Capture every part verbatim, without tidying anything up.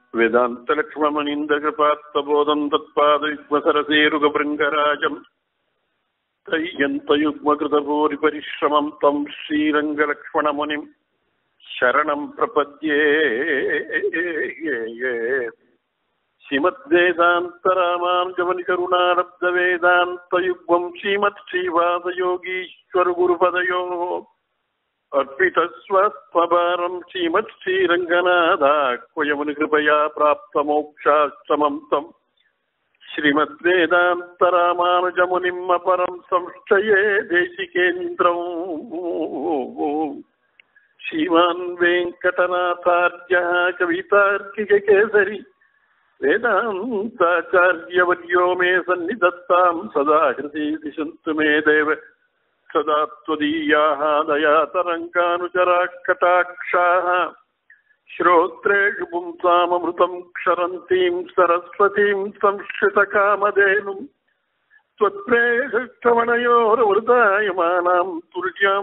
वेदान्तलक्ष्मणीन्द्रकृपात्तबोधं तत्पादयुग्मसरसेरुगभृङ्गराजं तय्यन्तयुग्मकृतभूरिपरिश्रमं तं श्रीरङ्गलक्ष्मणमुनिं शरणं प्रपद्ये। श्रीमद्वेदान्तरामानुजमुनिकरुणालब्धवेदान्तयुग्मं श्रीमत्श्रीवासयोगीश्वरगुरुपदयोः अर्पितस्वस्वभारं श्रीमत्श्रीरङ्गनाथाह्वयमुनिकृपया प्राप्तमोक्षाश्रमं तं श्रीमद्वेदान्तरामानुजमुनिम् अपरं संश्रये देशिकेन्द्रं। श्रीमान् वेङ्कटनाथार्यः कवितार्किककेसरी वेदान्ताचार्यवर्यो मे सन्निधत्तां सदा हृदि दिशन्तु मे देव सदा त्वदीयाः दयातरङ्गानुचराः कटाक्षाः श्रोत्रेषु पुंसाममृतं क्षरन्तीं सरस्वतीं संश्रितकामधेनुं त्वत्प्रेषश्रवणयोरवृतायमानां तुल्यां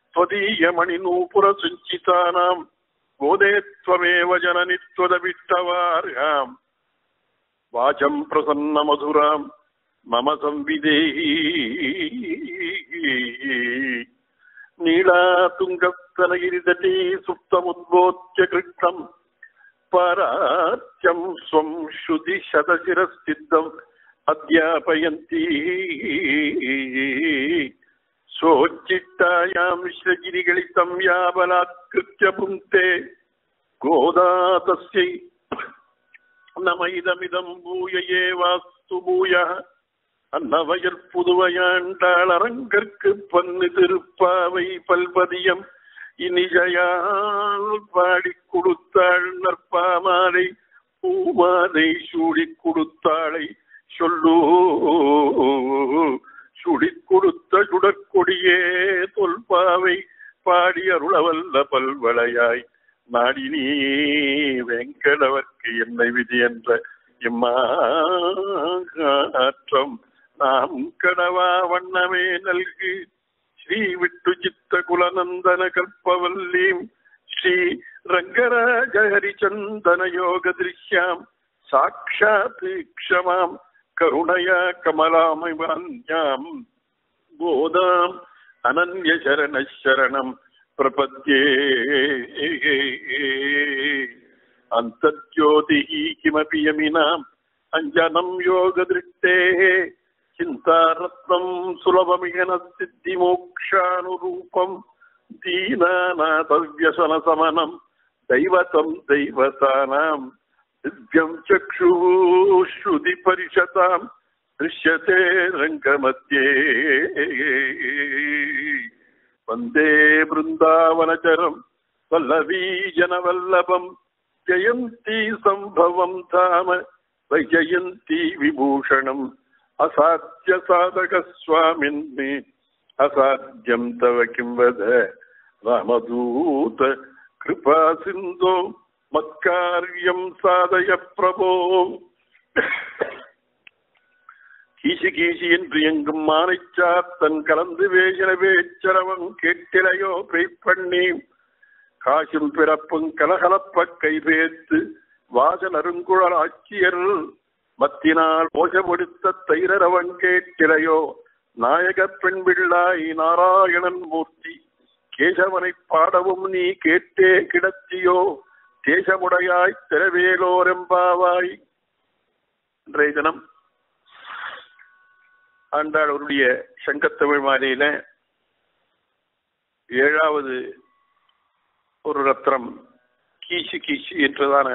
त्वदीयमणिनूपुरसञ्चितानां गोदे त्वमेव जननि त्वदभिष्टवार्हाम् वाचं प्रसन्नमधुरां मम संविदेहि। नीलातुङ्गस्तनगिरितटी सुप्तमुद्बोध्य कृष्णं पारात्यं स्वं श्रुतिशतशिरश्चित्तम् अध्यापयन्ती सोच्चिट्टायां मिश्रगिरिगलितं या बलात्कृत्य भुङ्क्ते गोदा तस्यै नम इदमिदं भूय एवास्तु भूयः அன்னவயல் புதுவையாண்டாளரங்கற்கு பன்னு திருப்பாவை பல்பதியம் இனிஜையால் பாடி கொடுத்தாள் நற்பாமாலை பூமாலை சூடி கொடுத்தாளை சொல்லு சுடி கொடுத்த சுடற்கொடியே தொல்பாவை பாடி அருளவல்ல பல்வளையாய் நாடினீ வெங்கடவர்க்கு என்னை விதி என்ற இம்மாற்றம் நாம் கடவா வண்ணமே நல்கு. ஸ்ரீ விட்டு சித்த குலநந்தன கல்பவல்லீம் ஸ்ரீ ரங்கராஜ ஹரிச்சந்தன யோக திருஷ்யாம் சாட்சாத் க்ஷமாம் கருணயா கமலாமயாம் கோதாம் அனன்ய சரண சரணம் பிரபத்யே. அந்தர்ஜோதிஹி கிமபி யமினாம் அஞ்சனம் யோகதிருஷ்டேः சிந்தாரத்னம் சுலபமிகன சித்திமோக்ஷானுரூபம் தீனாநாதவ்யசனசமனம் தைவதம் தைவதானாம் திவ்யம் சக்ஷுஸ்ருதி பரிஷதாம் திருஷ்யதே ரங்கமத்யே. வந்தே பிருந்தாவனச்சரம் வல்லவீ ஜனவல்லபம் ஜயந்தி சம்பவம் தாம வைஜயந்தி விபூஷணம் அசாத்திய சாதக சுவாமின் அசாத்தியம் தவ கிம் வத ராமதூத கிருபா சிந்தோ மத்காரியம் சாதய பிரபோ. கீசி கீசி என்று எங்கும் மானைச்சாத்தன் கலந்து வேசன வேச்சரவன் கேட்டிலையோ பெய்ப்பண்ணி காசும் பிறப்பும் கலகலப்ப கைபேத்து வாசல் அருங்குழல் ஆட்சியர் மத்தினால் போஷமொடுத்த தைரவன் கேட்டிலையோ நாயக பெண் பிள்ளாய் நாராயணன் மூர்த்தி கேசவனை பாடவும் நீ கேட்டே கிடத்தியோ தேசமுடையாய் திரவேலோரெம்பாவாய். இன்றைய தினம் ஆண்டாளருடைய சங்கத்தமிழ் மாலையில ஏழாவது ஒரு ரத்னம் கீசி கீசி என்றதான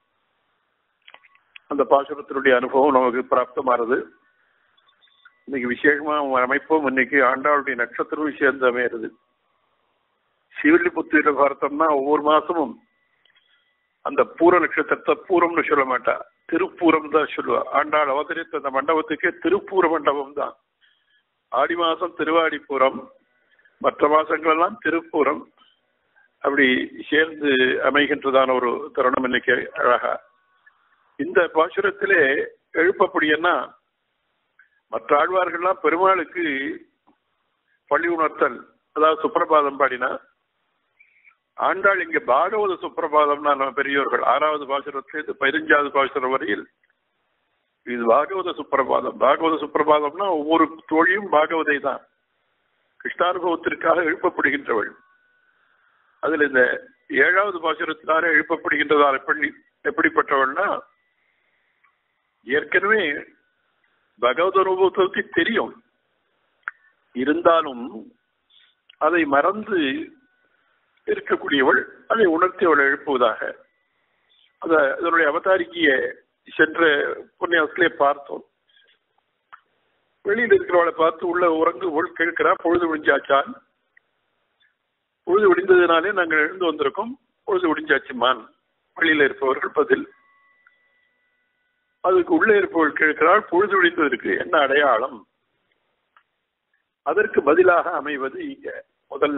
அந்த பாசுரத்தினுடைய அனுபவம் நமக்கு பிராப்தமானது. இன்னைக்கு விசேஷமா அமைப்போம். இன்னைக்கு ஆண்டாளுடைய நட்சத்திரம் சேர்ந்து அமையிறது. சிவில்லிபுத்தூர்ல பார்த்தோம்னா ஒவ்வொரு மாசமும் அந்த பூர நட்சத்திரத்தை பூரம்னு சொல்ல மாட்டா, திருப்பூரம் தான் சொல்லுவா. ஆண்டாள் அவதரித்த அந்த மண்டபத்துக்கே திருப்பூர மண்டபம் தான். ஆடி மாசம் திருவாடிப்பூரம், மற்ற மாசங்கள் எல்லாம் திருப்பூரம். அப்படி சேர்ந்து அமைகின்றதான ஒரு தருணம் இன்னைக்கு அழகா. இந்த பாசுரத்திலே எழுப்பப்படியன்னா மற்ற ஆழ்வார்கள்லாம் பெருமாளுக்கு பள்ளி உணர்த்தல், அதாவது சுப்பிரபாதம் பாடினா, ஆண்டாள் இங்க பாகவத சுப்பிரபாதம்னா நம்ம பெரியோர்கள் ஆறாவது பாசுரத்திலிருந்து பதினஞ்சாவது பாசுரம் வரையில் இது பாகவத சுப்பிரபாதம். பாகவத சுப்பிரபாதம்னா ஒவ்வொரு தோழியும் பாகவதை தான் கிருஷ்ணானுபவத்திற்காக எழுப்பப்படுகின்றவள். அதுல இந்த ஏழாவது பாசுரத்தினால எழுப்பப்படுகின்றதால் எப்படி எப்படிப்பட்டவள்னா ஏற்கனவே பகவத அனுபவத்தை தெரியும், இருந்தாலும் அதை மறந்து இருக்கக்கூடியவள், அதை உணர்த்தி அவளை எழுப்புவதாக. அத அதனுடைய அவதாரிக்கைய சென்ற புண்ணியத்திலே பார்த்தோம். வெளியில் இருக்கிறவளை பார்த்து உள்ள உறங்கு கேட்கிறா, பொழுது விடிஞ்சாச்சான், பொழுது விடிந்ததுனாலே நாங்கள் எழுந்து வந்திருக்கோம், பொழுது விடிஞ்சாச்சுமான் வெளியில இருப்பவர்கள் பதில். அதுக்கு உள்ளே இருப்பவர்கள் கேட்கிறாள், பொழுது விடிந்ததற்கு என்ன அடையாளம்? அதற்கு பதிலாக அமைவது இங்க முதல்ல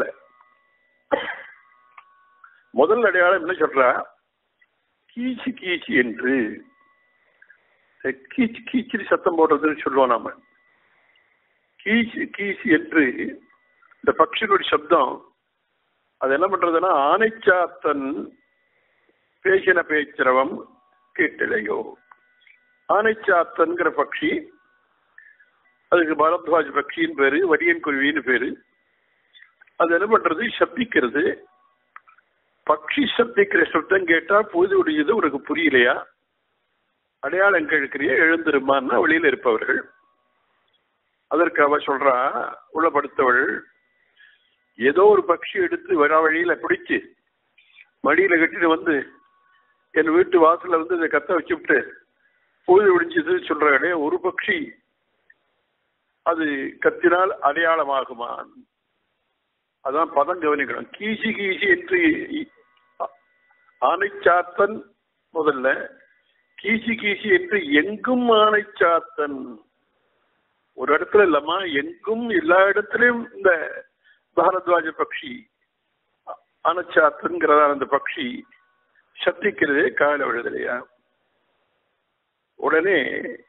முதல் அடையாளம் என்ன சொல்றா, கீச்சு கீச்சு என்று. கீச்சு கீச்சு சத்தம் போடுறதுன்னு சொல்லுவோம் நாம. கீச்சு கீச்சு என்று இந்த பட்சிகளுடைய சப்தம் அது என்ன பண்றதுன்னா, ஆனைச்சாத்தன் பேசின பேச்சிரவம் கேட்டலையோ. ஆனைச்சாத்தன்கிற பட்சி, அதுக்கு பரத்வாஜ் பட்சின்னு பேரு, வரியன் குருவின்னு பேரு. அது என்ன பண்றது, சப்திக்கிறது. பட்சி சப்திக்கிற சப்தம் கேட்டா பொழுது விடியது உனக்கு புரியலையா, அடையாளம் கேட்கிறிய, எழுந்திருமான்னா வெளியில இருப்பவர்கள். அதற்கு அவ சொல்றா, உள்ளப்படுத்தவள், ஏதோ ஒரு பட்சி எடுத்து வர வழியில பிடிச்சு மடியில கட்டிட்டு வந்து என் வீட்டு வாசல்ல வந்து இதை கத்த வச்சுவிட்டு பொழுது விடிஞ்சது சொல்றாங்களே, ஒரு பட்சி அது கத்தினால் அடையாளமாகுமா? அதான் பதம் கவனிக்கணும். கீசி கீசி என்று ஆனைச்சாத்தன் முதல்ல, கீசி கீசி என்று எங்கும் ஆனைச்சாத்தன். ஒரு இடத்துல இல்லம்மா, எங்கும் எல்லா இடத்துலயும் இந்த பாரத்வாஜ பக்ஷி ஆனைச்சாத்தன்கிறதா அந்த பக்ஷி சப்திக்கிறதே கால விழுதலையா. உடனே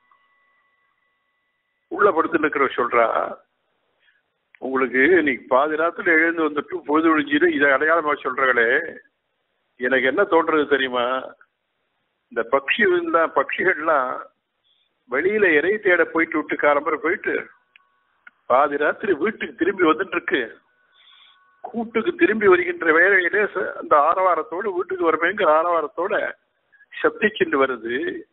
உள்ள படுத்து இருக்கிற சொல்றா, உங்களுக்கு இன்னைக்கு பாதி ராத்துல எழுந்து வந்துட்டு பொழுது விழிஞ்சிட்டு இதை அடையாளமா சொல்றாங்களே, எனக்கு என்ன தோன்றது தெரியுமா, இந்த பட்சி தான் பட்சிகள்லாம் வெளியில இறை தேட போயிட்டு விட்டு காலம்பரை போயிட்டு பாதி ராத்திரி வீட்டுக்கு திரும்பி வந்துட்டு இருக்கு. கூட்டுக்கு திரும்பி வருகின்ற வேலையிலே அந்த ஆரவாரத்தோடு வீட்டுக்கு வரமேங்கிற ஆரவாரத்தோட சப்திச்சுட்டு வருது.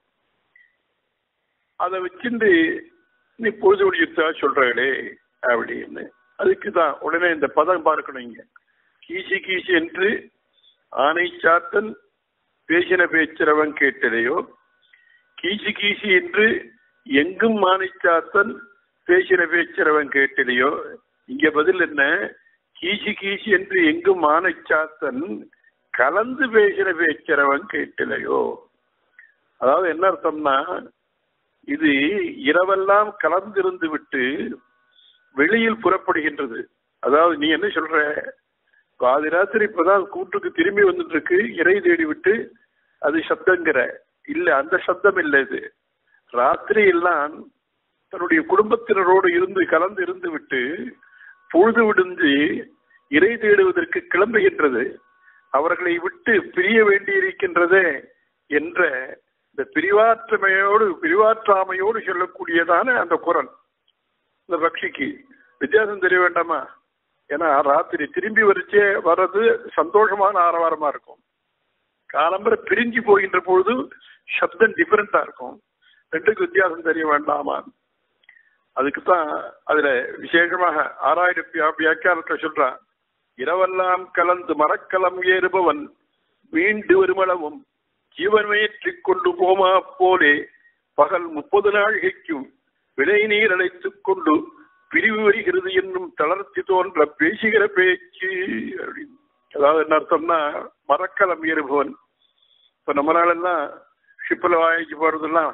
அதை வச்சுட்டு நீ பொழுது விடிச்சா சொல்றாங்களே அப்படின்னு. அதுக்குதான் உடனே இந்த பதம் பார்க்கணும் இங்க. கீசி கீசி என்று ஆனைச்சாத்தன் பேசின பேச்சிரவன் கேட்டதையோ, கீசி கீசி என்று எங்கும் ஆனைச்சாத்தன் பேசின பேச்சிரவன் கேட்டதையோ. இங்க பதில் என்ன, கீசி கீசி என்று எங்கும் ஆனைச்சாத்தன் கலந்து பேசின பேச்சிரவன் கேட்டலையோ. அதாவது என்ன அர்த்தம்னா, இது இரவெல்லாம் கலந்திருந்து விட்டு வெளியில் புறப்படுகின்றது. அதாவது நீ என்ன சொல்ற, பாதி ராத்திரி இப்பதான் கூட்டுக்கு திரும்பி வந்துட்டு இருக்கு, இறை தேடி விட்டு அது சப்தங்கிற. இல்ல, அந்த சப்தம் இல்லை. இது ராத்திரி எல்லாம் தன்னுடைய குடும்பத்தினரோடு இருந்து கலந்து இருந்து விட்டு பொழுது விடுந்து இறை தேடுவதற்கு கிளம்புகின்றது. அவர்களை விட்டு பிரிய வேண்டியிருக்கின்றதே என்ற இந்த பிரிவாற்றமையோடு பிரிவாற்றாமையோடு சொல்லக்கூடியதான அந்த குரல் இந்த பக்ஷிக்கு வித்தியாசம் தெரிய வேண்டாமா? ஏன்னா ராத்திரி திரும்பி வரிச்சே வர்றது சந்தோஷமான ஆரவாரமா இருக்கும். காலம்பரை பிரிஞ்சு போகின்ற பொழுது சப்தம் டிஃபரெண்டா இருக்கும். ரெண்டுக்கு வித்தியாசம் தெரிய வேண்டாமா? அதுக்குத்தான் அதுல விசேஷமாக ஆறாயிரம் வியாக்கியானத்தை சொல்றான். இரவெல்லாம் கலந்து மரக்கலம் ஏறுபவன் மீண்டு வருமளவும் ஜீவன்மையற்றிக் கொண்டு போமா போலே பகல் முப்பது நாழிகைக்கும் விளை நீர் அழைத்துக் கொண்டு பிரிவு வருகிறது என்னும் தளர்ச்சி தோன்ற பேசுகிற பேச்சு அப்படின்னு. அதாவது என்ன அர்த்தம்னா, மரக்கலம் ஏறுபவன். இப்ப நம்ம நாளெல்லாம் ஷிப்பில் வாங்கி போறதெல்லாம்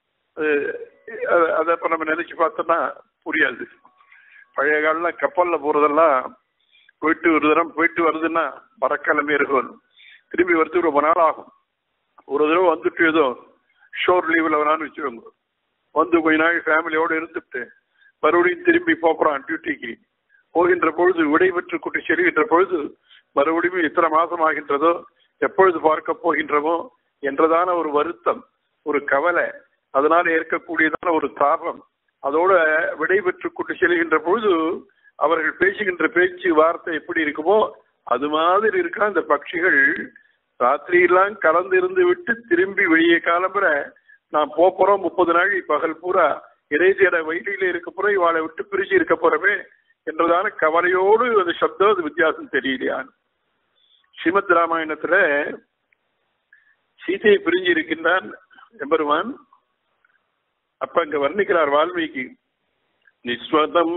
அதை இப்ப நம்ம நினைச்சு பார்த்தோம்னா புரியாது. பழைய காலம் கப்பல்ல போறதெல்லாம் போயிட்டு ஒரு தரம் போயிட்டு வருதுன்னா மரக்கலம் ஏறுபவன். திரும்பி வரதுக்கு ரொம்ப நாள் ஆகும். ஒரு தடவை வந்துட்டு ஏதோ ஷோர் லீவ்ல வரான்னு வச்சுக்கோங்க, வந்து கொஞ்ச நாள் ஃபேமிலியோடு இருந்துட்டு மறுபடியும் திரும்பி போறான் டியூட்டிக்கு. போகின்ற பொழுது விடைபெற்று கூட்டி செல்கின்ற பொழுது மறுபடியும் இத்தனை மாசம் ஆகின்றதோ, எப்பொழுது பார்க்க போகின்றமோ என்றதான ஒரு வருத்தம், ஒரு கவலை, அதனால ஏற்கக்கூடியதான ஒரு தாபம், அதோட விடைபெற்று கொண்டு செல்கின்ற பொழுது அவர்கள் பேசுகின்ற பேச்சு வார்த்தை எப்படி இருக்குமோ அது மாதிரி இருக்கா. இந்த பட்சிகள் ராத்திரியெல்லாம் கலந்து இருந்து விட்டு திரும்பி வெளியே காலம்புற நான் போறோம், முப்பது நாள் பகல் பூரா இறைசியோட வயிற்றில இருக்க போறோம், இவாளை விட்டு பிரிச்சு இருக்க போறமே என்றதான கவலையோடு அது சப்தம், அது வித்தியாசம் தெரியலையான். ஸ்ரீமத் ராமாயணத்துல சீதையை பிரிஞ்சு இருக்கின்றான் எம்பெருமான். அப்ப அங்க வர்ணிக்கிறார் வால்மீகி, நிஸ்வதம்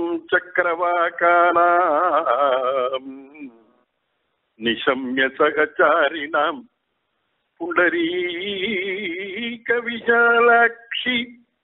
சக்கரவாகானாம் நிஷம்ய சகச்சாரிணாம் புண்டரீக விஷாலாட்சி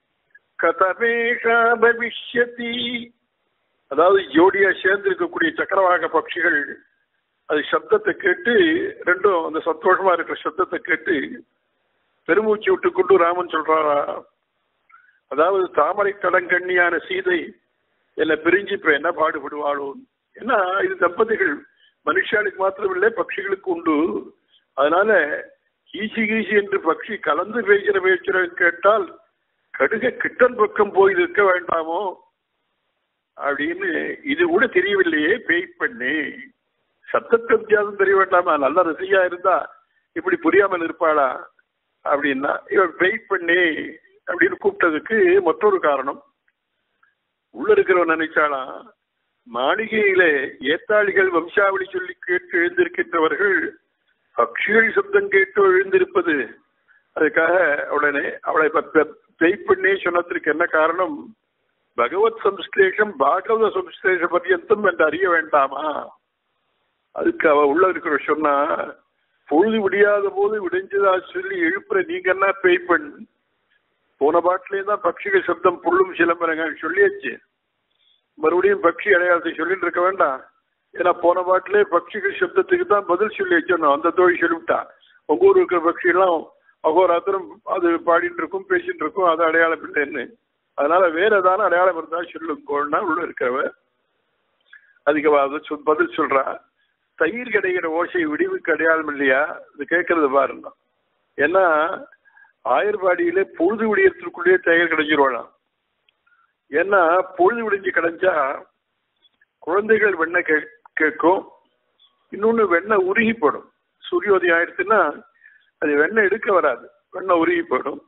கதமேஷா பவிஷ்யதி. அதாவது ஜோடியா சேர்ந்து இருக்கக்கூடிய சக்கரவாக பட்சிகள் அது சப்தத்தை கேட்டு, ரெண்டும் அந்த சந்தோஷமா இருக்கிற சப்தத்தை கேட்டு பெருமூச்சு விட்டு கொண்டு ராமன் சொல்றாரா, அதாவது தாமரை கடங்கண்ணியான சீதை என்னை பிரிஞ்சு இப்ப என்ன பாடுபடுவாளோ. ஏன்னா இது தம்பதிகள் மனுஷாளுக்கு மாத்திரமில்லை, பட்சிகளுக்கு உண்டு. அதனால கீசி கீசி என்று பட்சி கலந்து பேசுகிற பேச்சுற கேட்டால் கடுக கிட்டன் பக்கம் போய் இருக்க வேண்டாமோ அப்படின்னு இது கூட தெரியவில்லையே பேய் பண்ணி, சத்தத்தை வித்தியாசம் தெரிய வேண்டாமா, நல்ல ரசிகா இருந்தா இப்படி புரியாமல் இருப்பாளா அப்படின்னா இவன் பேய் பண்ணி அப்படின்னு கூப்பிட்டதுக்கு மற்றொரு காரணம். உள்ள இருக்கிறவன் நினைச்சானா, மாளிகையிலே ஏத்தாளிகள் வம்சாவளி சொல்லி கேட்டு எழுந்திருக்கின்றவர்கள் பட்சிகள் சப்தம் கேட்டு எழுந்திருப்பது, அதுக்காக உடனே அவளை பேய் பண்ணி சொன்னதற்கு என்ன காரணம், பகவத் சம்ஸ்லேஷம் பாகவத சம்ஸ்லேஷ பர்யந்தம் என்று அறிய வேண்டாமா. அதுக்கு அவ உள்ள இருக்கிற சொன்னா, பொழுது விடியாத போது விடிஞ்சதா சொல்லி எழுப்புற நீங்க என்ன பேய் பண்ணு, போன பாட்டிலே தான் பட்சிகள் சப்தம் புல்லும் சிலம்பரங்க சொல்லியாச்சு, மறுபடியும் பட்சி அடையாளத்தை சொல்லிட்டு இருக்க வேண்டாம். ஏன்னா போன பாட்டிலே பட்சிகள் சப்தத்துக்கு தான் பதில் சொல்லி வச்சோம், அந்த தோழி சொல்லிவிட்டா. உங்க ஊர் இருக்கிற பட்சியெல்லாம் அகோராத்திரம் அது பாடிட்டு இருக்கும் பேசிட்டு இருக்கும், அது அடையாளம் இல்லைன்னு. அதனால வேற ஏதான அடையாளம் இருந்தா சொல்லுங்கோன்னா உள்ள இருக்கிறவ அதுக்கு பதில் சொல்றா, தயிர் கிடைக்கிற ஓசை விடிவுக்கு அடையாளம் இல்லையா, இது கேட்கறது பாருங்க. ஏன்னா ஆயர்பாடியில பொழுது விடியறதுக்குள்ளேயே தயிர் கிடைச்சிருவாளாம். ஏன்னா பொழுது விடிஞ்சு கிடைச்சா குழந்தைகள் வெண்ணெய் கே கேட்கும் இன்னொன்னு வெண்ணெய் உருகி போடும். சூரியோதயம் ஆயிடுச்சுன்னா அது வெண்ணெய் எடுக்க வராது, வெண்ணெய் உருகி போடும்.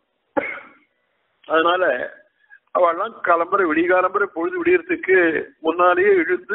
அதனால அவெல்லாம் காலம்பரை விடிய காலம்பரை பொழுது விடியறதுக்கு முன்னாலேயே எழுந்து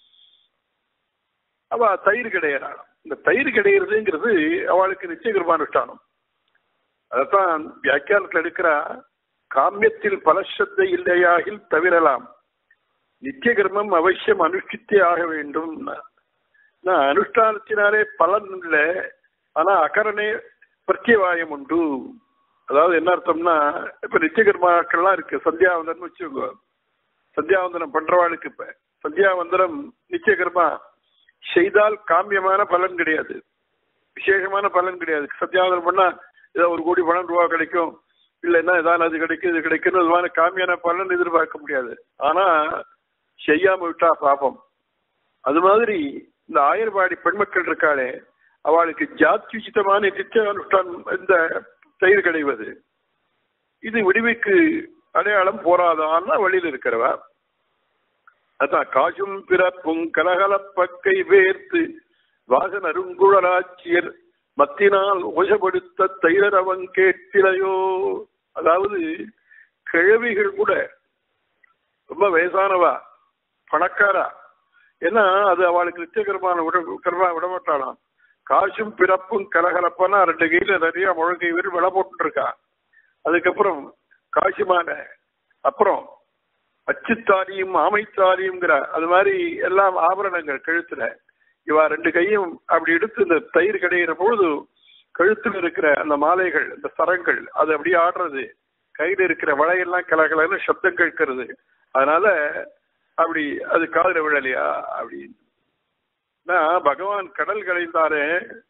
அவ தயிர் கிடையிறாள். இந்த தயிர் கிடையிறதுங்கிறது அவளுக்கு நிச்சயகிருபானுஷ்டானம். அதைத்தான் வியாக்கியானத்தில் எடுக்கிற, காமியத்தில் பலசத்தை இல்லையாகில் தவிரலாம், நித்திய கர்மம் அவசியம் அனுஷ்டித்தே ஆக வேண்டும். அனுஷ்டானத்தினாலே பலன் இல்லை, ஆனா அகரணே பிரத்யவாயம் உண்டு. அதாவது என்ன அர்த்தம்னா, இப்ப நித்திய கர்மாக்கள்லாம் இருக்கு, சந்தியாவந்தனம் வச்சுக்கோங்க. சந்தியாவந்தனம் பண்றவாளுக்கு இப்ப சந்தியாவந்தனம் நித்திய கர்மா செய்தால் காமியமான பலன் கிடையாது, விசேஷமான பலன் கிடையாது. சந்தியாவந்தனம் பண்ணா ஏதோ ஒரு கோடி பணம் ரூபா கிடைக்கும், இல்லைன்னா ஏதாவது அது கிடைக்கும் இது கிடைக்கும், அதுமான காமியான பலன் எதிர்பார்க்க முடியாது. ஆனா செய்யாம விட்டா பாபம். அது மாதிரி இந்த ஆயர்பாடி பெண்மக்கள் இருக்காளே, அவளுக்கு ஜாத்யுச்சிதமான நித்திய அனுஷ்டானம் இந்த தயிர் கிடைவது, இது விடுவிக்கு அடையாளம் போராதான்னா வழியில் இருக்கிறவா. அதான் காசும் பிறப்பும் கலகலப்பக்கை வேர்த்து வாசன் அருங்குழலாட்சியர் மத்தினால் ஓசப்படுத்த தைரவன் கேட்டிலையோ. அதாவது கிழவிகள் கூட ரொம்ப வயசானவா பணக்காரா, ஏன்னா அது அவளுக்கு நித்திய கர்மான விட கர்மா விடமாட்டாளாம். காசும் பிறப்பும் கலகலப்பானா ரெண்டு கையில நிறைய முழங்கை வீடு விளை போட்டு இருக்கா. அதுக்கப்புறம் காசுமான அப்புறம் அச்சுத்தாரியும் ஆமைத்தாரியுங்கிற அது மாதிரி எல்லாம் ஆபரணங்கள் கழுத்துல. இவா ரெண்டு கையும் அப்படி எடுத்து இந்த தயிர் கிடைக்கிற பொழுது கழுத்துல இருக்கிற அந்த மாலைகள் இந்த சரங்கள் அது அப்படியே ஆடுறது, கையில இருக்கிற வளையெல்லாம் கலகலன்னு சப்தம் கேட்கறது. அதனால அப்படி அது காதுல விழலையா அப்படின்னா, பகவான் கடல் கடைந்தாரே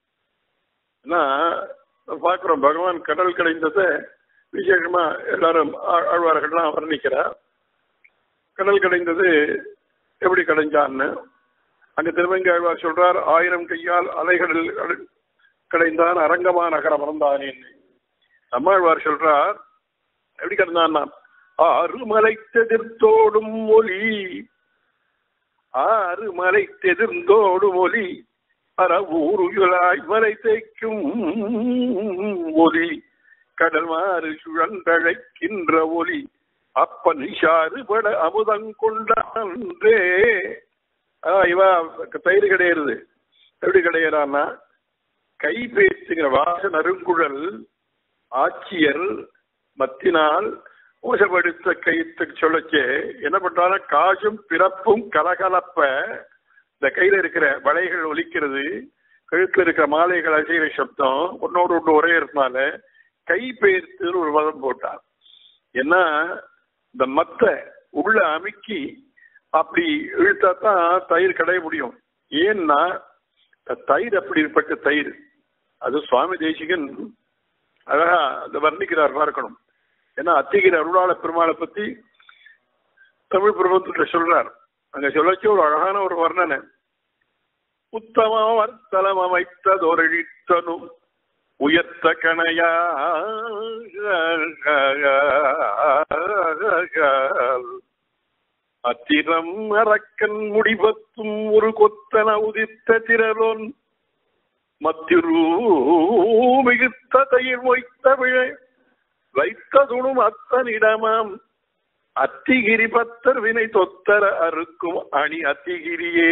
பாக்குறோம். பகவான் கடல் கடைந்ததை விசேஷமா எல்லாரும் ஆழ்வார்கள்லாம் வர்ணிக்கிறார். கடல் கடைந்தது எப்படி கடைஞ்சான்னு, அங்க திருமங்கையாழ்வார் சொல்றார், ஆயிரம் கையால் அலைகளில் கடைந்தான் அரங்கமா நகர மறந்தானேன்னு. நம்மாழ்வார் சொல்றார், எப்படி கடந்தான்? ஆறு மலை தெதிர்த்தோடும் ஒலி, ஆறு மலை தெதிர்ந்தோடும் ஒலி, அற ஊருகளாய் மலை தேய்க்கும் ஒலி, கடல் மாறு சுழந்தழைக்கின்ற ஒலி, அப்ப நிஷாறு பட அமுதங்கொண்டே. இவா தயிர் கிடையாது. எப்படி கிடையாதுன்னா, கை பேசுங்கிற வாச நறுங்குழல் ஆட்சியர் மத்தினால் மோசப்படுத்த கைத்து சொல்லச்சே என்ன பண்றாங்க, காசும் பிறப்பும் கலகலப்ப இந்த கையில இருக்கிற வளைகள் ஒலிக்கிறது, கழுத்துல இருக்கிற மாலைகள் அசைகிற சப்தம் ஒன்னோடு ஒன்று ஒரே இருந்தால கை பெயர்த்துன்னு ஒரு வதம் போட்டார். ஏன்னா இந்த மத்த உள்ள அமுக்கி அப்படி இழுத்தா தான் தயிர் கடைய முடியும். ஏன்னா தயிர் அப்படிப்பட்ட தயிர். அது சுவாமி தேசிகன் அழகா அதை வர்ணிக்கிறார் பார்க்கணும். ஏன்னா அத்திகிற அருளாள பெருமாளை பத்தி தமிழ் பிரபந்தத்துல சொல்றார். அங்க சொல்லச்சு ஒரு அழகான ஒரு வர்ணனை. உத்தம வர்த்தலம் அமைத்ததொழித்தனும் உயர்த்த கணையா அத்திரம் அரக்கன் முடிபத்தும் ஒரு கொத்தன உதித்த திரலோன் மத்திரு மிகுத்த தயிர் மொய்த்த விழை வைத்த துணும் அத்தனிடமாம் அத்திகிரி பத்தர் வினை தொத்தர அறுக்கும் அணி அத்திகிரியே.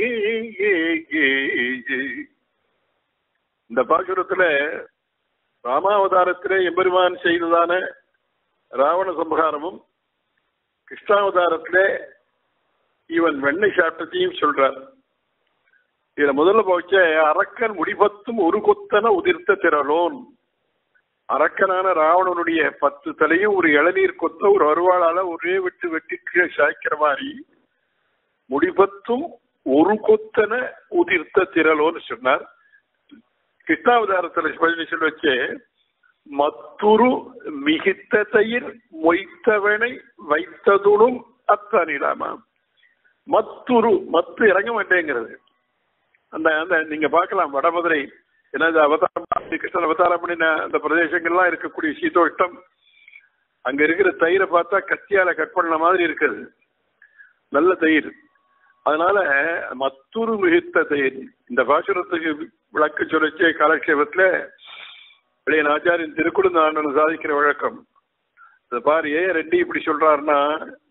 இந்த பாசுரத்துல ராமாவதாரத்திலே எம்பெருமான் செய்ததான ராவண சம்ஹாரமும் கிருஷ்ணாவதாரத்திலே இவன் வெண்ணெய் சாப்பிட்டதையும் சொல்றார். இதுல முதல்ல போச்ச அரக்கன் முடிபத்தும் ஒரு கொத்தன உதிர்த்த திரளோன். அரக்கனான ராவணனுடைய பத்து தலையும் ஒரு இளநீர் கொத்த ஒரு அருவாளால ஒரே வெட்டு வெட்டி கீழே சாய்க்கிற மாதிரி முடிபத்தும் ஒரு கொத்தன உதிர்த்த திரளோன்னு சொன்னார். கிருஷ்ணாவதாரத்துல சொல்ல வச்சே மத்துரு மிகுத்த தயிர் மொய்த்தவனை வைத்ததுடும் அத்தானிடாமா. மத்துரு மத்து இறங்க மாட்டேங்கிறது. அந்த அந்த நீங்க பார்க்கலாம் வடமதுரை ஏன்னா அவதாரம் கிருஷ்ணன் அவதாரம் பண்ணின அந்த பிரதேசங்கள்லாம் இருக்கக்கூடிய சீதோஷ்டம் அங்க இருக்கிற தயிரை பார்த்தா கத்தியால கட் பண்ண மாதிரி இருக்குது, நல்ல தயிர். அதனால மத்துரு மிகுத்த தயிர். இந்த பாசுரத்துக்கு விளக்கு சொல்லிச்சே காலக்ஷேபத்துல இளைய ஆச்சாரியின் திருக்குழுந்தாண்டனை சாதிக்கிற வழக்கம். இதை பாரு, ஏன் ரெட்டி இப்படி சொல்றாருன்னா,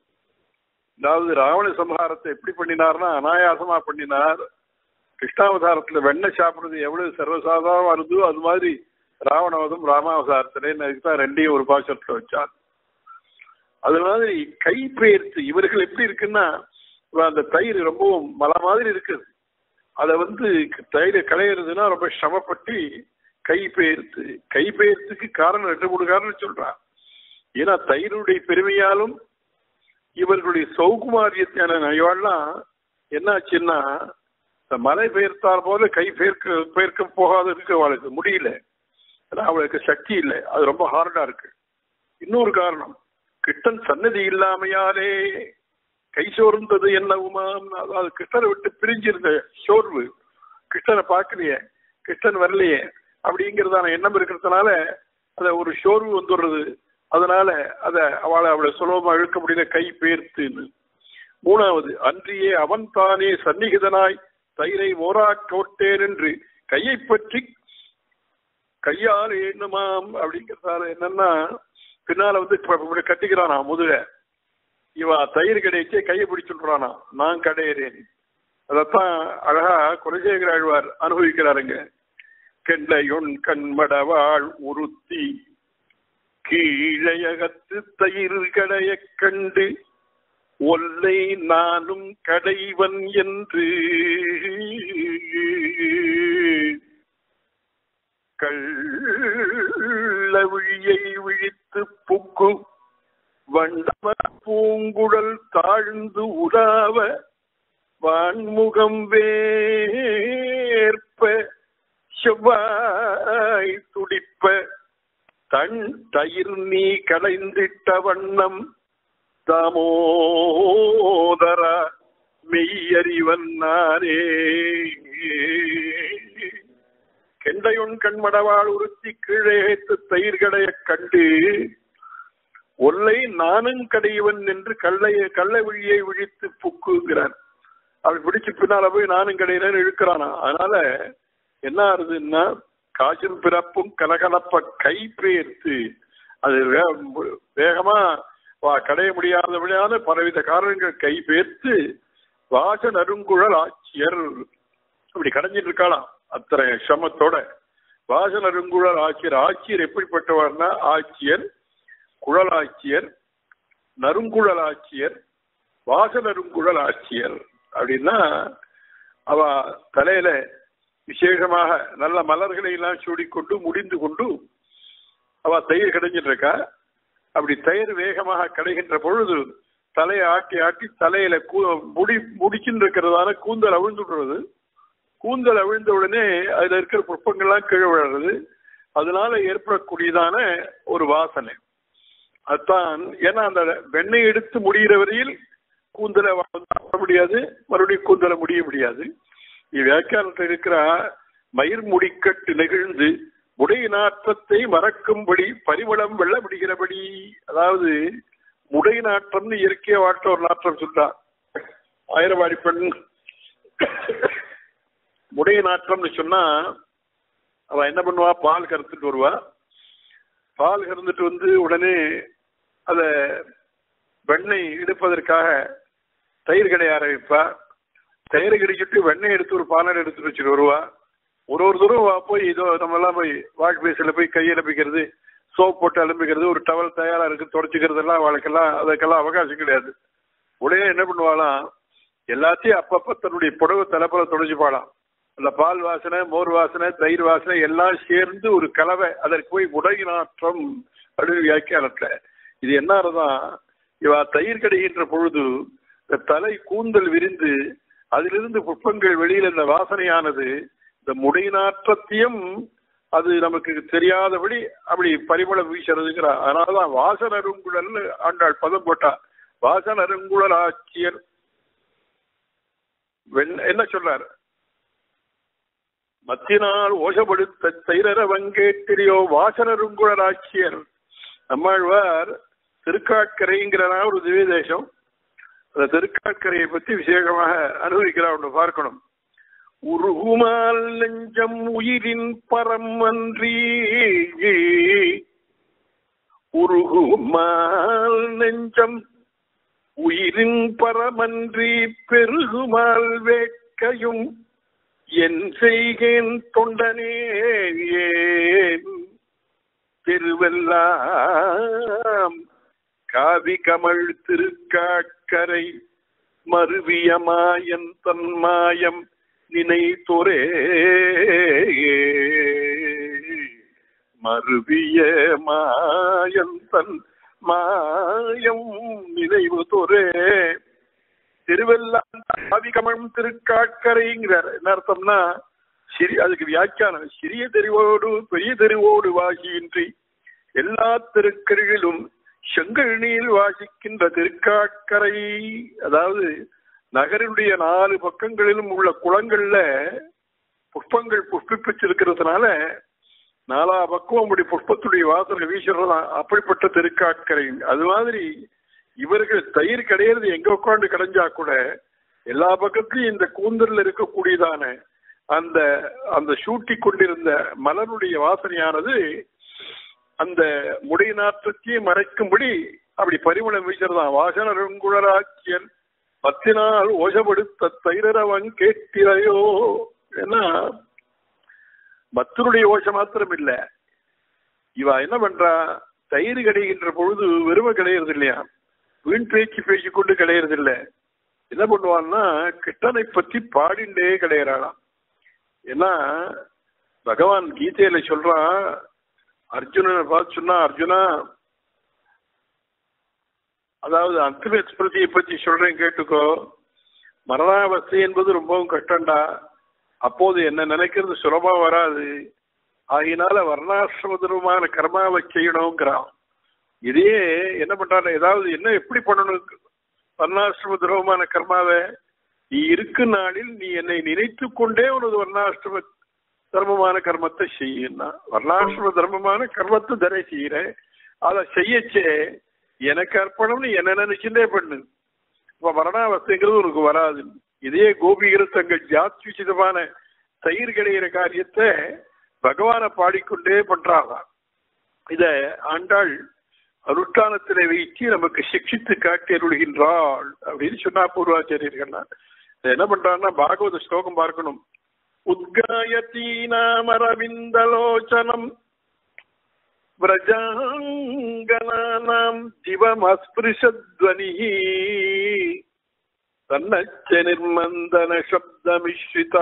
அதாவது ராவண சம்ஹாரத்தை எப்படி பண்ணினார்னா அனாயாசமா பண்ணினார். கிருஷ்ணாவதாரத்துல வெண்ணெய் சாப்பிடுறது எவ்வளவு சர்வசாதாரணமா இருந்தோ அது மாதிரி ராவணவதம் ராமாவதாரத்துல தான் ரெண்டையும் ஒரு பாசத்துல வச்சார். அது மாதிரி கை பெயர்த்து இவர்கள் எப்படி இருக்குன்னா, அந்த தயிர் ரொம்பவும் மலை மாதிரி இருக்குது. அதை வந்து தயிரை களையிறதுன்னா ரொம்ப சிரமப்பட்டு கை பெயர்த்து கை பெயர்த்துக்கு காரணம் ரெண்டு மூணு காரணம் சொல்றான். ஏன்னா தயிருடைய பெருமையாலும் இவர்களுடைய சௌகுமாரியத்தான நயவாள்லாம் என்னாச்சுன்னா, இந்த மலை பெயர்த்தால் போல கை பெயர்க்க பெயர்க்க போகாத இருக்கு, அவளுக்கு முடியல, அவளுக்கு சக்தி இல்லை, அது ரொம்ப ஹார்டா இருக்கு. இன்னொரு காரணம், கிருஷ்ணன் சன்னதி இல்லாமையாலே கை சோர்ந்தது என்னவுமாம். அதாவது கிருஷ்ணனை விட்டு பிரிஞ்சிருந்த சோர்வு, கிருஷ்ணனை பார்க்கலையே, கிருஷ்ணன் வரலையே அப்படிங்கிறதான எண்ணம் இருக்கிறதுனால அத ஒரு சோர்வு வந்துடுறது. அதனால அத அவளை அவளை சுலபமா இழுக்க முடியல, கை பெயர்த்துன்னு. மூணாவது, அன்றியே அவன் தானே சந்நிகிதனாய் தயிரை ஓரா கோட்டேன் என்று கையை பற்றி கையால் எண்ணுமாம் அப்படிங்கிறதால என்னன்னா, பின்னால வந்து கட்டிக்கிறானா முதுக, இவ தயிர் கிடைச்சே கையை பிடிச்சுடுறானா, நான் கடையிறேன். அதத்தான் அழகா குலசேகர ஆழ்வார் அனுபவிக்கிறாருங்க. கெண்டையொன் கண்மடவாள் உறுத்தி கீழையகத்து தயிர் கடைய கண்டு ஒல்லை நானும் கடைவன் என்று கள்ள விழியை விழித்து புக்கு வண்டம பூங்குழல் தாழ்ந்து உலாவ வான்முகம் வேற்ப செவ்வாய் துடிப்ப தன் தயிர் நீ கலைந்திட்ட வண்ணம் தாமோதரா மெய்யறிவன் நானே. கெண்டையுன் கண்மடவாள் உறுத்தி கீழே தயிர்கடைய கண்டு ஒல்லை நானும் கடையவன் என்று கள்ளைய கள்ள விழியை விழித்து புக்குங்கிறான். அவள் பிடிச்சு பின்னால போய் நானும் கடையிறேன்னு இழுக்கிறானா. அதனால என்ன ஆகுதுன்னா காசும் பிறப்பும் கலகலப்ப கை பெயர்த்து அது வேகமா கடைய முடியாதபடியான பலவித காரணங்கள் கை பெயர்த்து வாச நறுங்குழல் ஆட்சியர் அப்படி கடைஞ்சிட்டு இருக்காளாம் அத்தனை சிரமத்தோட. வாச நறுங்குழல் ஆட்சியர், ஆட்சியர் எப்படிப்பட்டவர்னா ஆட்சியர், குழல் ஆட்சியர், நறுங்குழல் ஆட்சியர், வாச நறுங்குழல் ஆட்சியர் அப்படின்னா அவ தலையில விசேஷமாக நல்ல மலர்களை எல்லாம் சூடிக்கொண்டு முடிந்து கொண்டு அவ தயிர் கடைஞ்சிட்டு இருக்கா. அப்படி தயிர் வேகமாக கடைகின்ற பொழுது தலையை ஆட்டி ஆட்டி தலையில முடி முடிச்சுன்னு இருக்கிறதான கூந்தல் அவிழ்ந்துடுறது. கூந்தல் அவிழ்ந்த உடனே அதுல இருக்கிற புஷ்பங்கள்லாம் கீழே விழுறது. அதனால ஏற்படக்கூடியதான ஒரு வாசனை அதுதான். ஏன்னா அந்த வெண்ணெய் எடுத்து முடிகிற வரையில் கூந்தலை வாழ முடியாது, மறுபடியும் கூந்தலை முடிய முடியாது. இவ்வியாக்கியானத்தில் இருக்கிற மயிர் முடிக்கட்டு நெகிழ்ந்து முடை நாற்றத்தை மறக்கும்படி பரிமளம் வெள்ள முடிகிறபடி, அதாவது முடை நாற்றம்னு இயற்கைய வாட்ட ஒரு நாற்றம் சொல்றான் ஆயிரவாடி பெண். முடை நாற்றம்னு சொன்னா அவ என்ன பண்ணுவா, பால் கறந்துட்டு வருவா. பால் கறந்துட்டு வந்து உடனே அத வெண்ணெய் எடுப்பதற்காக தயிர் கடைய ஆரம்பிப்பா. தயிரை கடிச்சிட்டு வெண்ணெய் எடுத்து ஒரு பாலர் எடுத்துட்டு வச்சுட்டு வருவா. ஒரு ஒரு தூரம் போய் இதோ நம்ம எல்லாம் போய் வாஷ் பேஸில் போய் கையை அலம்பிக்கிறது, சோப் போட்டு அலம்பிக்கிறது, ஒரு டவல் தயாரா இருக்கு தொடச்சிக்கிறது எல்லாம் அவளுக்கெல்லாம் அதுக்கெல்லாம் அவகாசம் கிடையாது. உடனே என்ன பண்ணுவாளாம், எல்லாத்தையும் அப்பப்ப தன்னுடைய புடவை தலைப்பல தொடச்சிப்பாளாம். அந்த பால் வாசனை, மோர் வாசனை, தயிர் வாசனை எல்லாம் சேர்ந்து ஒரு கலவை. அதற்கு போய் முடை நாற்றம் அப்படின்னு வியாக்கியானத்துல இது என்னாலதான் இவ தயிர் கடைகின்ற பொழுது இந்த தலை கூந்தல் விரிந்து அதிலிருந்து புஷ்பங்கள் வெளியில இந்த வாசனையானது இந்த முடை நாற்றத்தையும் அது நமக்கு தெரியாதபடி அப்படி பரிமளம் வீசுறதுங்கிறா. அதனாலதான் வாசன் அருங்குழல் ஆண்டாள் பதம் போட்டா. வாசன் அருங்குழல் ஆட்சியர் என்ன சொல்றார், மத்தினால் ஓசப்படுத்த தைரர வங்கேட்டிரியோ வாசனருங்குழல் ஆட்சியர். நம்மாழ்வார் திருக்காட்கரைங்கிற ஒரு திவ்ய தேசம், அந்த திருக்காட்கரையை பத்தி விசேஷமாக அனுபவிக்கிறா ஒன்று பார்க்கணும். உருகுமால் நெஞ்சம் உயிரின் பரம் அன்றி, உருகுமால் நெஞ்சம் உயிரின் பரமன்றி பெருகுமால் வேட்கையும் என் செய்கேன் தொண்டனே திருவெல்லாம் காவி கமழ் திருக்காட்கரை மருவிய மாயன் தன் மாயம் நினை தொரே, மருவிய மாயன் தன் மாயம் நினைவு தொரே. திருவெல்லாம் காவி கமழும் திருக்காட்கரைங்கிறார். என்ன அர்த்தம்னா, சிறி அதுக்கு வியாக்கியானம் சிறிய தெருவோடு பெரிய தெருவோடு வாசியின்றி எல்லா திருக்கரைகளிலும் செங்கல் நீர் வாசிக்கின்ற திருக்காட்கரை. அதாவது நகரினுடைய நாலு பக்கங்களிலும் உள்ள குளங்கள்ல புஷ்பங்கள் புஷ்பிப்பிச்சிருக்கிறதுனால நாலா பக்கம் அப்படி புஷ்பத்துடைய வாசனை வீசுறதா அப்படிப்பட்ட திருக்காட்கரை. அது மாதிரி இவர்கள் தயிர் கிடையாது எங்க உட்காந்து கிடைஞ்சா கூட எல்லா பக்கத்திலும் இந்த கூந்தல்ல இருக்கக்கூடியதான அந்த அந்த சூட்டி கொண்டிருந்த மலருடைய வாசனையானது அந்த முடை நாற்றத்தையே மறைக்கும்படி அப்படி பரிமளம் வீசுறதான். வாசன அருங்குழலாட்சியர் பத்தினால் ஓசப்படுத்த தைரவன் கேட்கிறாயோ. ஏன்னா பக்தருடைய ஓசை மாத்திரம் இல்ல, இவ என்ன பண்றா, தயிர் கிடைக்கின்ற பொழுது வெறுமை கிடையாது இல்லையா, வீண் பேச்சு பேசிக்கொண்டு கிடையாது இல்ல. என்ன பண்ணுவான்னா கிருஷ்ணனை பற்றி பாடிண்டே கிடையிறாளாம். ஏன்னா பகவான் கீதையில சொல்றான், அர்ஜுனனை பார்த்து சொன்னா, அர்ஜுனா அதாவது அந்திம எக்ஸ்பிரதியை பற்றி சொல்றேன் கேட்டுக்கோ, மரணாவஸ்தை என்பது ரொம்பவும் கஷ்டம்டா, அப்போது என்ன நினைக்கிறது சுலபமா வராது, ஆகினால வர்ணாசிரம கர்மாவை செய்யணுங்கிறான். இதையே என்ன பண்றாரு, ஏதாவது என்ன எப்படி பண்ணணும் வர்ணாசிரம துரோகமான கர்மாவை, நீ இருக்கும் நாளில் நீ என்னை நினைத்து கொண்டே உனது வர்ணாசிரம தர்மமான கர்மத்தை செய்யுன்னா, வர்ணாசிரம தர்மமான கர்மத்தை தரை செய்யறேன், அதை செய்யச்சே எனக்கு அர்ப்பணம்னு என்ன நினைச்சுட்டே பண்ணு. இப்ப மரணாவஸ்தைங்கிறது உனக்கு வராது. இதே கோபிகர் தங்கள் ஜாத்விசிதமான தயிர் கிடையிற காரியத்தை பகவானை பாடிக்கொண்டே பண்றாங்க. இத ஆண்டாள் அனுஷ்டானத்திலே வைத்து நமக்கு சிக்ஷித்து காட்டி அருள்கின்றாள் அப்படின்னு சொன்னா பூர்வாச்சாரியர்கள்னா என்ன பண்றாங்கன்னா பாகவத ஸ்லோகம் பார்க்கணும். உத்காயதி நாமரவிந்தலோச்சனம் விரஜாங்கனானாம் ஜிவமஸ்பிருஷத்வனி தன்னச்ச நிர்மந்தன சப்தமிஸ்ரிதா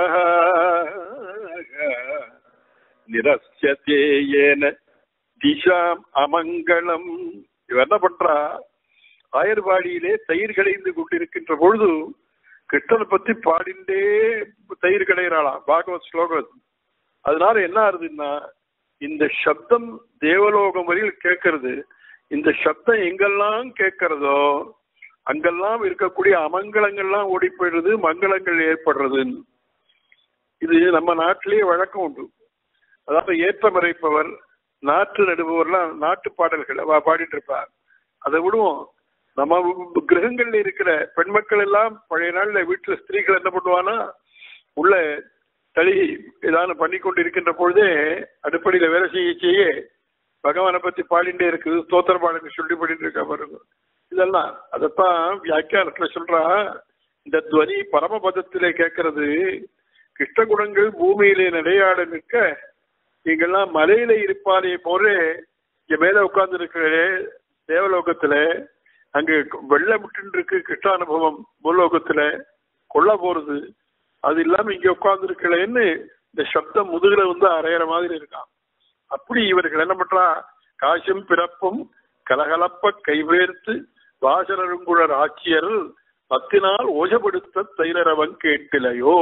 நிரஸ்யதே ஏன திசாம் அமங்கலம். இவ என்ன பண்றா, ஆயர்வாடியிலே தயிர் கடைந்து கொண்டிருக்கின்ற பொழுது கிருஷ்ணனை பத்தி பாடிண்டே தயிர் கடைகிறாளாம் பாகவத் ஸ்லோகம். அதனால என்ன ஆகுதுன்னா, இந்த சப்தம் தேவலோகம் வரையில் கேட்கறது. இந்த சப்தம் எங்கெல்லாம் கேட்கறதோ அங்கெல்லாம் இருக்கக்கூடிய அமங்கலங்கள்லாம் ஓடி போயிடுறது, மங்களங்கள் ஏற்படுறது. இது நம்ம நாட்டிலேயே வழக்கம் உண்டு. அதாவது ஏற்றமறைப்பவர் நாற்று நடுபவர்லாம் நாட்டு பாடல்கள் அவ பாடிட்டு இருப்பார். அதை விடுவோம், நம்ம கிரகங்கள்ல இருக்கிற பெண் மக்கள் எல்லாம் பழைய நாள்ல வீட்டுல ஸ்திரீகள் என்ன பண்ணுவானா, உள்ள தளி ஏதாவது பண்ணி கொண்டு இருக்கின்ற பொழுதே அடுப்படியில வேலை செய்ய செய்ய பகவானை பத்தி பாடிண்டே இருக்குது, ஸ்தோத்திர பாடல்கள் சொல்லி பாடிட்டு இருக்கா பாருங்க. இதெல்லாம் அதைத்தான் வியாக்கியானத்துல சொல்றா, இந்த துவனி பரமபதத்திலே கேட்கறது. கிருஷ்ணகுணங்கள் பூமியிலே நடையாட நிற்க நீங்கெல்லாம் மலையில இருப்பாரே போல இங்க மேல உட்கார்ந்து இருக்கிற தேவலோகத்துல அங்க வெள்ளை முட்டு இருக்கு கிருஷ்ணானுபவம் பூலோகத்துல கொள்ள போறது. அது இல்லாம இங்க உட்கார்ந்து இருக்கலன்னு இந்த சப்தம் முதுகுல வந்து அரையிற மாதிரி இருக்கான். அப்படி இவர்கள் என்ன பண்றா, காசும் பிறப்பும் கலகலப்ப கைவேர்த்து வாசனருங்குழர் ஆட்சியர் பத்தினால் ஓசப்படுத்த தைரவன் கேட்டிலையோ.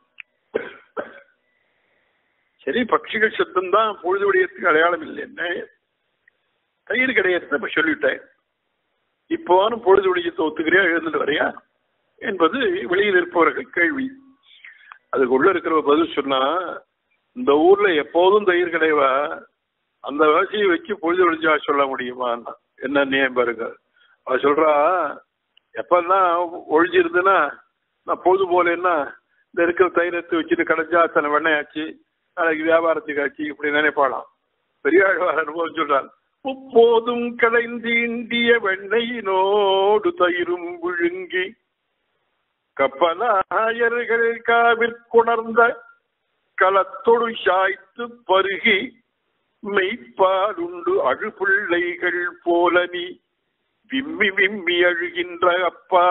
சரி, பட்சிகள் சத்தம் தான் பொழுது விடயத்துக்கு அடையாளம் இல்லை, என்ன தயிர் கிடையாது இப்ப சொல்லிட்டேன். இப்போனும் பொழுது விடயத்தை ஒத்துக்கிறியா எழுந்துட்டு வரையா என்பது வெளியில் இருப்பவர்கள் கேள்வி. அதுக்கு உள்ள இருக்கிற பதில் சொன்னா, இந்த ஊர்ல எப்போதும் தயிர் கிடைவா, அந்த வாசியை வச்சு பொழுது விடிஞ்சா சொல்ல முடியுமா என்ன நேம் பாருங்க. அவ சொல்றா, எப்பெல்லாம் ஒழிஞ்சிருந்துன்னா நான் பொழுது போலேன்னா இந்த இருக்கிற தைரத்தை வச்சுட்டு கிடைச்சா அத்தனை வெண்ணையாச்சு, நாளைக்கு வியாபாரத்துக்கு ஆச்சு, இப்படி நினைப்பாளாம். பெரியாழ்வார் அனுபவம் சொல்றார், முப்போதும் கலைந்தீண்டிய வெண்ணையினோடு தயிரும் விழுங்கி கப்பலாயர்கள் காவிற்குணர்ந்த களத்தொடு சாய்த்து பருகி மெய்ப்பாலுண்டு அழுபிள்ளைகள் போல நீ விம்மி விம்மி அழுகின்ற அப்பா,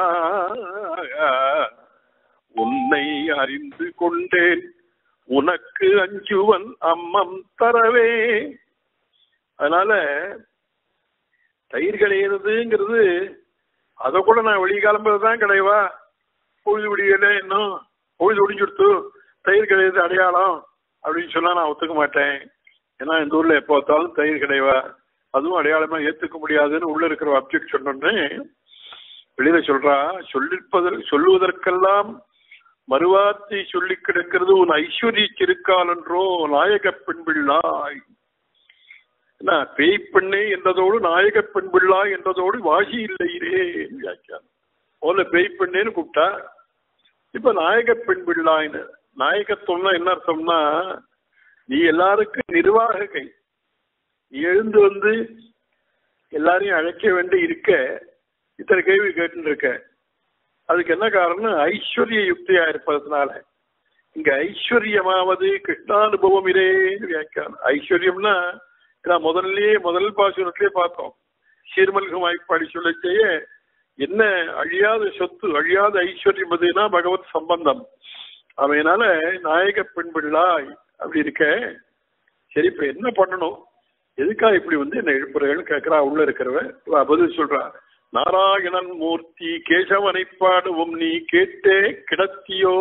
உன்னை அறிந்து கொண்டேன் உனக்கு அஞ்சுவன் அம்மம் தரவே. அதனால தயிர் கிடையிறதுங்கிறது அதை கூட நான் வெளியே கிளம்புறதுதான் கிடையவா, பொழுது விடியல இன்னும் பொழுது ஒடிஞ்சுடுத்து தயிர் கிடையாது அடையாளம் அப்படின்னு சொன்னா நான் ஒத்துக்க மாட்டேன். ஏன்னா இந்த ஊர்ல எப்போ பார்த்தாலும் தயிர் கிடையவா, அதுவும் அடையாளமா ஏத்துக்க முடியாதுன்னு உள்ள இருக்கிற அப்ஜெக்ட் சொன்னோன்னே வெளியில சொல்றா, சொல்லிப்பதற்கு சொல்லுவதற்கெல்லாம் மறுவார்த்தை சொல்லி கிடக்கிறது உன் ஐஸ்வர்ய சிறுக்கால் என்றோ நாயக பெண் பிள்ளாய். என்ன பேய் பெண்ணே என்றதோடு நாயக பெண் பிள்ளாய் என்றதோடு வாசி இல்லையே வியாக்கியானம். போல பேய் பெண்ணேன்னு கூப்பிட்டா, இப்ப நாயக பெண் பிள்ளாயின்னு. நாயகத்துவம்னா என்ன அர்த்தம்னா, நீ எல்லாருக்கும் நிர்வாக கை, எழுந்து வந்து எல்லாரையும் அழைக்க வேண்டி இருக்க இத்தனை கேள்வி கேட்டு இருக்க. அதுக்கு என்ன காரணம், ஐஸ்வர்ய யுக்தியா இருப்பதனால. இங்க ஐஸ்வர்யமாவது கிருஷ்ணானுபவம் இதே வியாக்கியானம். ஐஸ்வர்யம்னா முதல்லயே முதல் பாசுரத்திலே பார்த்தோம், சீர்மல்கு வாய்ப்பாடி சொல்ல செய்ய என்ன அழியாத சொத்து அழியாத ஐஸ்வர்யம் எதுனா பகவத் சம்பந்தம். அதனால நாயக பெண் பிள்ளாய் அப்படி இருக்க. சரி, இப்ப என்ன பண்ணணும், எதுக்கா இப்படி வந்து என்ன எழுப்புறேன்னு கேட்கிறா உள்ள இருக்கிறவ. பதில் சொல்றா, நாராயணன் மூர்த்தி கேசவனை பாடுவோம் நீ கேட்டே கிடத்தியோ.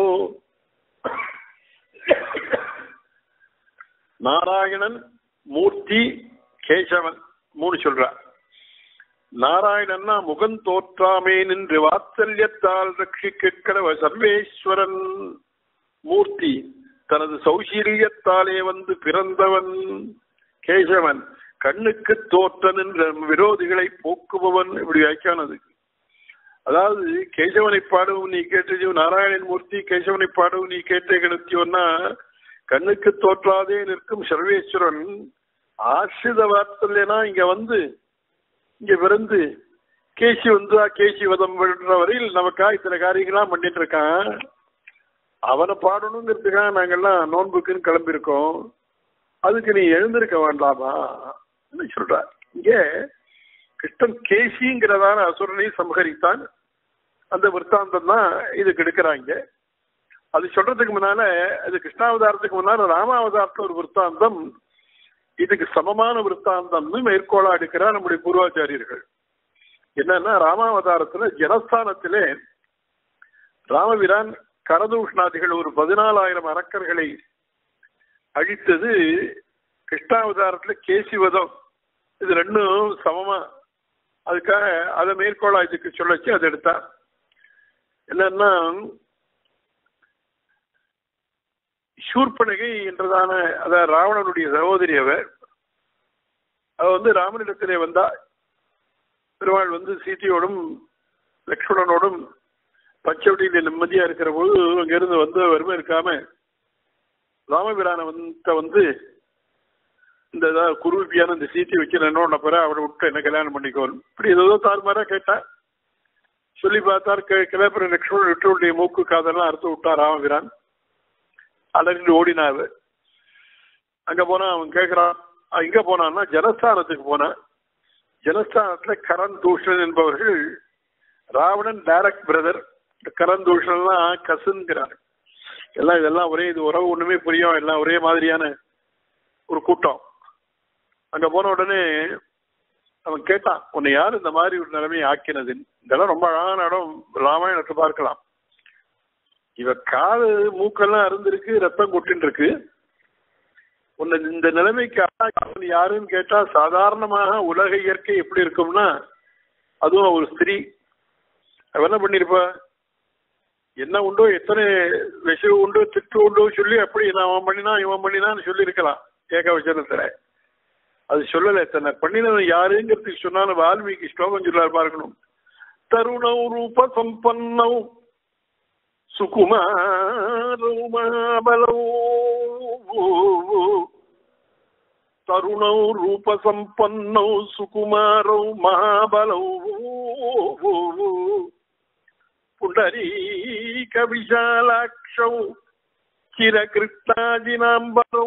நாராயணன் மூர்த்தி கேசவன் மூணு சொல்றா. நாராயணன்னா முகம் தோற்றாமே நின்று வாத்சல்யத்தால் ரட்சி கேட்கிறவ சர்வேஸ்வரன் மூர்த்தி தனது சௌசீரியத்தாலே வந்து பிறந்தவன் கேசவன் கண்ணுக்கு தோற்ற நின்ற விரோதிகளை போக்குபவன். இப்படி வியாக்கியானது. அதாவது கேசவனை பாடவும் நீ கேட்டது நாராயணன் மூர்த்தி, கேசவனை பாடவும் நீ கேட்டே கிடத்தியோன்னா கண்ணுக்கு தோற்றாதே நிற்கும் சர்வேஸ்வரன் ஆசிரித வார்த்தைனா இங்க வந்து இங்க பிறந்து கேசி வந்தா கேசி வதம் பண்ற வரையில் நமக்கா இத்தனை காரியங்களாம் பண்ணிட்டு இருக்கான். அவனை பாடணுங்கிறதுக்காக நாங்கெல்லாம் நோன்புக்குன்னு கிளம்பியிருக்கோம். அதுக்கு நீ எழுந்திருக்க வேண்டாமா சொல்ற. இங்க கிருஷ்ணன் கேசிங்கிறதான அசுரனை சம்ஹரித்தான். அந்த விற்த்தாந்தம் தான் இதுக்கு எடுக்கிறாங்க. அது சொல்றதுக்கு முன்னால அது கிருஷ்ணாவதாரத்துக்கு முன்னால ராமாவதாரத்துல ஒரு விற்த்தாந்தம் இதுக்கு சமமான விற்த்தாந்தம்னு மேற்கோளா எடுக்கிறார் நம்முடைய பூர்வாச்சாரியர்கள். என்னன்னா ராமாவதாரத்துல ஜனஸ்தானத்திலே ராமபிரான் கரதூஷ்ணாதிகள் ஒரு பதினாலாயிரம் அரக்கர்களை அழித்தது. கிருஷ்ணாவதாரத்துல கேசிவதம் இது ரெண்டும் சமமா. அதுக்காக அதை மேற்கோளா இதுக்கு சொல்லச்சு அதை எடுத்தா. என்னன்னா சூர்பனகை என்றதான அத ராவணனுடைய சகோதரி அவர் அவ வந்து ராமனிடத்திலே வந்தா. பெருமாள் வந்து சீதையோடும் லக்ஷ்மணனோடும் பச்சவட்டியில நிம்மதியா இருக்கிற போது அங்கிருந்து வந்து வறுமை இருக்காம ராமபிரான வந்து வந்து இந்த குருவியான இந்த சீத்தை வச்சு என்னோட பிற அவளை விட்டு என்ன கல்யாணம் பண்ணிக்கோன்னு இப்படி ஏதோ தாறுமாறா கேட்டா. சொல்லி பார்த்தார். கிளப்பிற லக்ஷ்மணன் விட்டுடைய மூக்கு காதெல்லாம் அறுத்து விட்டா ராமபிரான். அலறிட்டு ஓடினாரு. அங்க போனா அவன் கேட்கிறான். இங்க போனான்னா ஜனஸ்தானத்துக்கு போனான். ஜனஸ்தானத்துல கரண் தூஷன் என்பவர்கள் ராவணன் டைரக்ட் பிரதர். கரண் தூஷன்லாம் கசுங்கிறார். எல்லாம் இதெல்லாம் ஒரே இது உறவு ஒண்ணுமே புரியும். எல்லாம் ஒரே மாதிரியான ஒரு கூட்டம். அங்க போன உடனே அவன் கேட்டான், உன்னை யார் இந்த மாதிரி ஒரு நிலைமையை ஆக்கினது? இதெல்லாம் ரொம்ப அழகான இடம், ராமாயணத்தை பார்க்கலாம். இவ காது மூக்கெல்லாம் அருந்திருக்கு, ரத்தம் கொட்டின்னு இருக்கு. உன்னை இந்த நிலைமைக்கு யாருன்னு கேட்டா சாதாரணமாக உலக இயற்கை எப்படி இருக்கும்னா அதுவும் ஒரு ஸ்திரீ அவ என்ன பண்ணிருப்பா, என்ன உண்டோ எத்தனை விஷவு உண்டோ திட்டு உண்டோ சொல்லி அப்படி நான் அவன் பண்ணினா இவன் பண்ணினான்னு சொல்லி இருக்கலாம் ஏகவச்சனத்துல. அது சொல்லலை. தன்னை பண்ணினவன் யாருங்கிறதுக்கு சொன்னாலும் வால்மீகி ஸ்லோகம் சொல்லாரு பார்க்கணும். தருணம் ரூப சம்பன்னௌ சுகுமாரௌ மகாபலௌ தருணௌ ரூப சம்பன்னௌ சுகுமாரௌ மகாபலௌ புண்டரீக விஷாலாக்ஷௌ சிரகிருஷ்ணாஜினாம்பரோ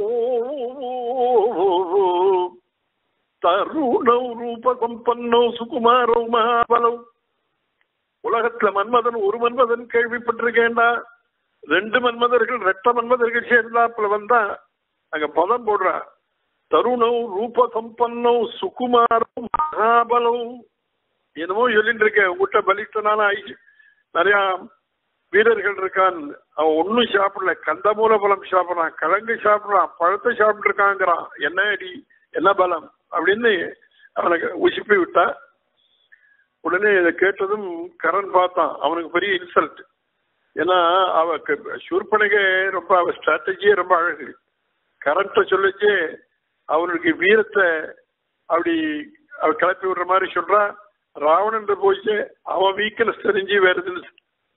தருணௌ ரூப சம்பன்னௌ சுகுமாரௌ மகாபலௌ. உலகத்துல மன்மதன் ஒரு மன்மதன் கேள்விப்பட்டிருக்கேன்டா. ரெண்டு மன்மதர்கள் ரெட்ட மன்மதர்கள் சேர்ந்தாப்புல வந்தா அங்க பதம் போடுறா. தருணௌ ரூப சம்பன்னௌ சுகுமாரௌ மகாபலௌ. என்னமோ சொல்லிட்டு இருக்கேன். உங்ககிட்ட பலிஷ்டனான ஆயிடுச்சு. நிறைய வீரர்கள் இருக்கான். அவன் ஒன்னும் சாப்பிடல. கந்தமூல பலம் சாப்பிடறான், கிழங்கு சாப்பிடறான், பழத்தை சாப்பிட்டு இருக்காங்கிறான். என்ன அடி என்ன பலம் அப்படின்னு அவனை உசிப்பி விட்டா. உடனே இதை கேட்டதும் கரண் பார்த்தான். அவனுக்கு பெரிய இன்சல்ட். ஏன்னா அவ சூர்பனகை ரொம்ப அவ ஸ்ட்ராட்டஜியே ரொம்ப அழகு. கரண்ட சொல்லிச்சு அவனுக்கு வீரத்தை அப்படி அவ கிளப்பி விடுற மாதிரி சொல்றா. ராவணன் போயிச்சு அவன் வீக்னஸ் தெரிஞ்சு வேற எதுன்னு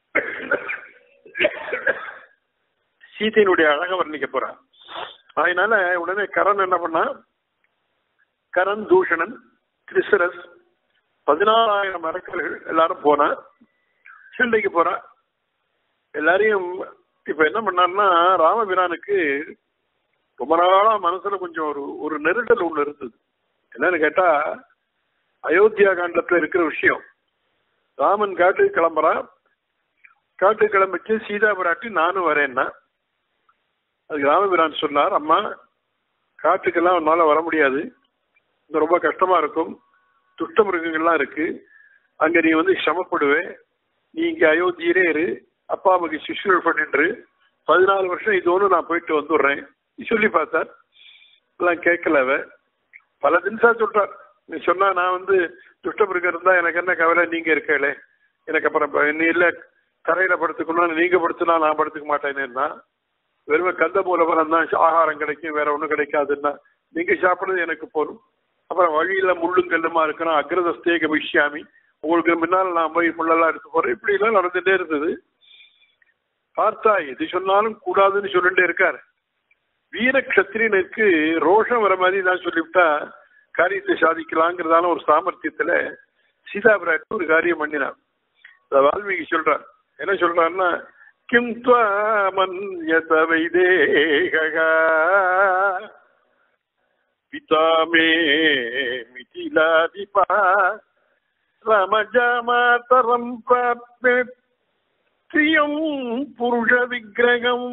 சீதையினுடைய அழக வர்ணிக்க போறான். அதனால உடனே கரண் என்ன பண்ணா, கரண் தூஷணன் திரிசரஸ் பதினாலாயிரம் அரக்கர்கள் எல்லாரும் போனா சண்டைக்கு போறா. எல்லாரையும் இப்ப என்ன பண்ணாருன்னா ராமபிரானுக்கு ரொம்ப நாளா மனசுல கொஞ்சம் ஒரு ஒரு நெருடல் ஒண்ணு இருந்தது. என்னன்னு கேட்டா அயோத்தியா காண்டத்துல இருக்கிற விஷயம். ராமன் காட்டுக்கு கிளம்புறான். காட்டு கிளம்பிச்சு சீதா பிராட்டி நானும் வரேன்னா அதுக்கு ராமபிரான் சொன்னார், அம்மா காட்டுக்கெல்லாம் உன்னால வர முடியாது, இது ரொம்ப கஷ்டமா இருக்கும், துஷ்ட மிருகங்கள்லாம் இருக்கு, அங்க நீ வந்து சிரமப்படுவே, நீ இங்க அயோத்தியிலே இரு, அப்பா அம்மாக்கு சிசுகள் பண்ணிட்டு பதினாலு வருஷம் இதோன்னு நான் போயிட்டு வந்துடுறேன் சொல்லி பார்த்தார். எல்லாம் கேட்கல. அவ பல தினசா சொல்றார். நீ சொன்னா நான் வந்து துஷ்டமிருகம் இருந்தா எனக்கு என்ன கவலை, நீங்க இருக்கலே, எனக்கு அப்புறம் நீ இல்ல கரையில படுத்துக்கணும், நீங்க படுத்துனா நான் படுத்துக்க மாட்டேன்னா, வெறும் கந்த மூலபலம் தான் ஆகாரம் கிடைக்கும், வேற ஒண்ணும் கிடைக்காதுன்னா நீங்க சாப்பிடுறது எனக்கு போதும். அப்புறம் வழியில முள்ளும் கல்லுமா இருக்கணும், அக்ரதஸ்தே கமிஷ்யாமி, உங்களுக்கு முன்னால் நான் போய் முள்ளெல்லாம் எடுத்து போறேன், இப்படி எல்லாம் நடந்துட்டே இருந்தது. பார்த்தா எது சொன்னாலும் கூடாதுன்னு சொல்லிட்டே இருக்காரு. வீர கத்திரியனுக்கு ரோஷம் வர மாதிரி தான் சொல்லிவிட்டா காரியத்தை சாதிக்கலாங்கிறதான ஒரு சாமர்த்தியத்துல சீதா பிராட்டி ஒரு காரியம் பண்ணினார். வால்மீகி சொல்றார், என்ன சொல்றாருன்னா, கிம் த்வமன்யத வைதேகா பிதாமே மிதிலாதிபா ரமஜாமாதரம் பிராப்ய ஸ்ரீயம் புருஷ விக்கிரகம்.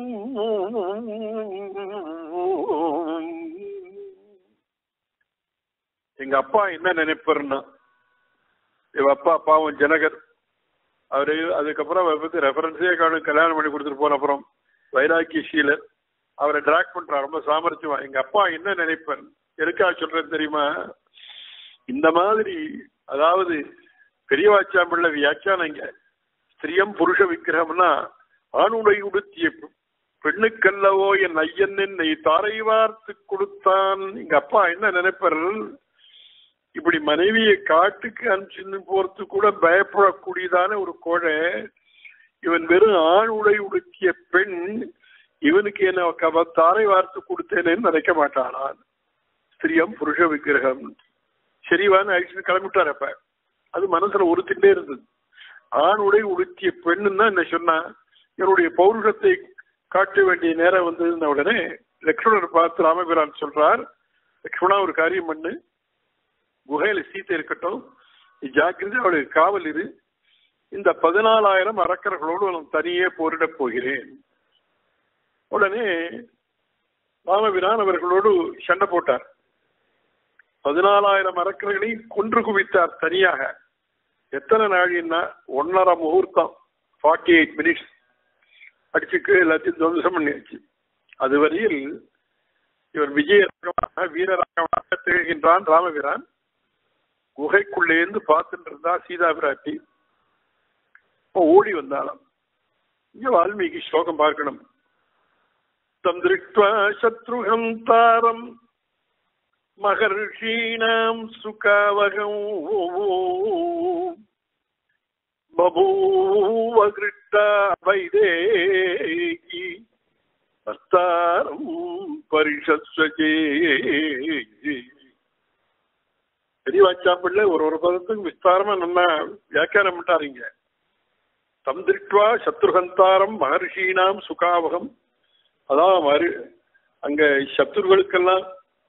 எங்க அப்பா என்ன நினைப்பாருன்னா, எங்க அப்பா பாவம் ஜனகர், அவரு அதுக்கப்புறம் அவரை பத்தி ரெஃபரன்ஸே காணும், கல்யாணம் பண்ணி கொடுத்துட்டு போன அப்புறம் வைராக்கிய சீலர் அவரை டிராக் பண்றார் ரொம்ப சாமர்த்தியமா. எங்க அப்பா என்ன நினைப்பார், எதுக்காக சொல்றேன் தெரியுமா, இந்த மாதிரி அதாவது பெரியவாச்சாம்பிள்ள வியாக்கியானங்க, ஸ்திரியம் புருஷ விக்கிரகம்னா ஆணுடை உடுத்திய பெண்ணுக்கல்லவோ என் ஐயன் என்னை தாரை வார்த்து கொடுத்தான். எங்க அப்பா என்ன நினைப்பார், இப்படி மனைவியை காட்டுக்கு அனுப்பிச்சு போறது கூட பயப்படக்கூடியதான ஒரு கோழை, இவன் வெறும் ஆண் உடை உடுத்திய பெண், இவனுக்கு என்ன தாரை வார்த்து கொடுத்தேனேன்னு நினைக்க மாட்டானான். ஸ்திரியம் புருஷ விக்கிரகம் சரிவான்னு அழிச்சுட்டு கிளம்பிட்டார். அப்ப அது மனசுல உறுத்திட்டே இருந்தது. ஆண் உடை உடுத்திய பெண்ணுன்னா என்ன சொன்னா, என்னுடைய பௌருஷத்தை காட்ட வேண்டிய நேரம் வந்ததுன்ன உடனே லக்ஷ்மணர் பார்த்து ராமபிரான் சொல்றார், லக்ஷ்மணா ஒரு காரியம் பண்ணு, குகையில சீத்தை இருக்கட்டும், ஜாக்கிரதை அவளுக்கு காவல் இரு, இந்த பதினாலாயிரம் அரக்கர்களோடு நான் தனியே போரிட போகிறேன். உடனே ராமபிரான் அவர்களோடு சண்டை போட்டார். பதினாலாயிரம் அரக்கர்களையும் கொன்று குவித்தார் தனியாக. எத்தனை நாழின்னா ஒன்னரை முகூர்த்தம், ஃபார்ட்டி எயிட் மினிட்ஸ் அடிச்சுக்கு எல்லாத்தையும் துவம்சம் பண்ணியாச்சு. அதுவரையில் இவர் விஜயராகவனாக வீரராகவனாக திகழ்கின்றான் ராமபிரான். குகைக்குள்ளேந்து பார்த்துட்டு இருந்தா சீதா பிராட்டி. ஓடி வந்தாலும் இங்க வால்மீகி ஸ்லோகம் பார்க்கணும். தம் திருஷ்ட்வா சத்ருகம் தாரம் மகர்ஷீணாம் சுகாவகம் பபூவ கிருஷ்டா வைதேகி அஸ்தாரம் பரிஷஸ்வஜே. பெரியவாச்சாம்பிள்ளை ஒரு ஒரு பதத்துக்கு விஸ்தாரமா நம்ம வியாக்கியானம் பண்ணிட்டாருங்க. தம் திருஷ்ட்வா சத்ருகந்தாரம் மகர்ஷீணாம் சுகாவகம், அதான் அங்க சத்துருகளுக்கெல்லாம்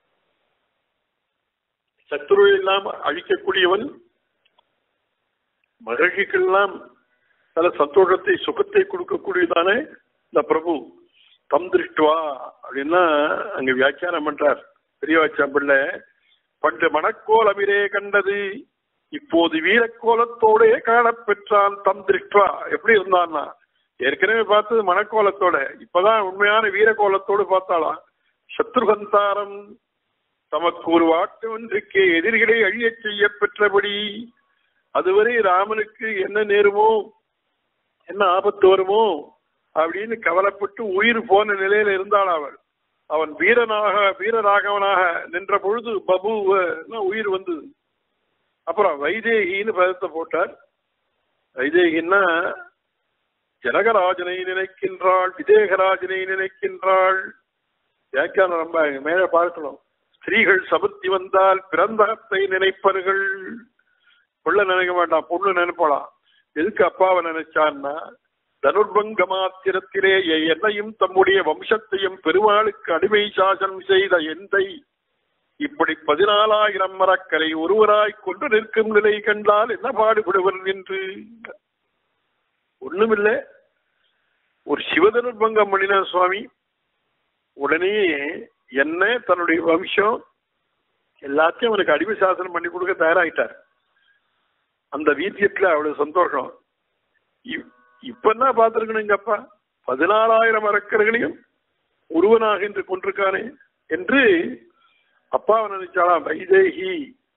சத்துரு எல்லாம் அழிக்கக்கூடியவன், மகிழ்ச்சிக்கெல்லாம் பல சந்தோஷத்தை சுகத்தை கொடுக்கக்கூடியதானே இந்த பிரபு. தம் திருஷ்டுவா அப்படின்னா அங்க வியாக்கியானம் பண்றார் பெரியவாச்சாம்பிள்ளை. பண்டு மணக்கோலமிரே கண்டது, இப்போது வீரக்கோலத்தோடே காணப்பெற்றான். தம் திருஷ்டுவா எப்படி இருந்தான்னா, ஏற்கனவே பார்த்தது மணக்கோலத்தோட, இப்பதான் உண்மையான வீரக்கோலத்தோடு பார்த்தாலாம். சத்ருகந்தாரம், தமக்கு ஒரு வாட்டு ஒன்றுக்கே எதிரிகளை அழியச் செய்ய பெற்றபடி, அதுவரை ராமனுக்கு என்ன நேருமோ என்ன ஆபத்து வருமோ அப்படின்னு கவலைப்பட்டு உயிர் போன நிலையில இருந்தாள் அவள். அவன் வீரனாக வீரராகவனாக நின்ற பொழுது பபு உயிர் வந்தது. அப்புறம் வைதேகின்னு பதத்தை போட்டார். வைதேகின்னா ஜனகராஜனை நினைக்கின்றாள், விதேகராஜனை நினைக்கின்றாள். வியாக்கியானம் ரொம்ப மேல பார்க்கணும். ஸ்திரீகள் சமுத்தி வந்தால் பிறந்தகத்தை நினைப்பர்கள். பொண்ணு நினைக்க மாட்டான், பொண்ணு நினைப்பலாம். எதுக்கு அப்பாவை நினைச்சான்னா, தனுர்பங்க மாத்திரத்திலே என்னையும் தம்முடைய வம்சத்தையும் பெருமாளுக்கு அடிமை சாசனம் செய்த எந்தை இப்படி பதினாலாயிரம் மரக்கரை ஒருவராய் கொண்டு நிற்கும் நிலை கண்டால் என்ன பாடுபடுவர் என்று. ஒண்ணுமில்லை, ஒரு சிவதனுர்பங்கம் பண்ணின சுவாமி உடனே என்ன தன்னுடைய வம்சம் எல்லாத்தையும் அவனுக்கு அடிமை சாசனம் பண்ணி கொடுக்க தயாராயிட்டார். அந்த வீரியத்துல அவ்வளவு சந்தோஷம். இப்ப என்ன பார்த்திருக்கணுங்கப்பா, பதினாலாயிரம் அரக்கர்களையும் ஒருவனாக என்று கொண்டிருக்கானே என்று அப்பாவை நினைச்சாலாம். வைதேகி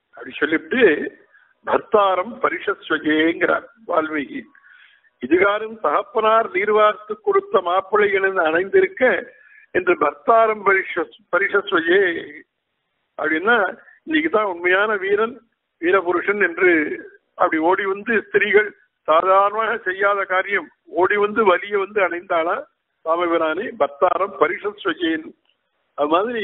அப்படி சொல்லிவிட்டு பர்த்தாரம் பரிஷஸ்வஜேங்கிறார் வால்மீகி. இதுகாரும் தகப்பனார் நீர்வார்த்து கொடுத்த மாப்பிள்ளைகளில் அணைந்திருக்க என்று பர்த்தாரம் பரிஷ பரிஷஸ்வஜே அப்படின்னா இன்னைக்குதான் உண்மையான வீரன் வீரபுருஷன் என்று அப்படி ஓடி வந்து ஸ்திரீகள் சாதாரணமாக செய்யாத காரியம் ஓடி வந்து வலிய வந்து அணைந்தாளா சாமபிரானே பர்த்தாரம் பரிஷஸ்வஜேன். அது மாதிரி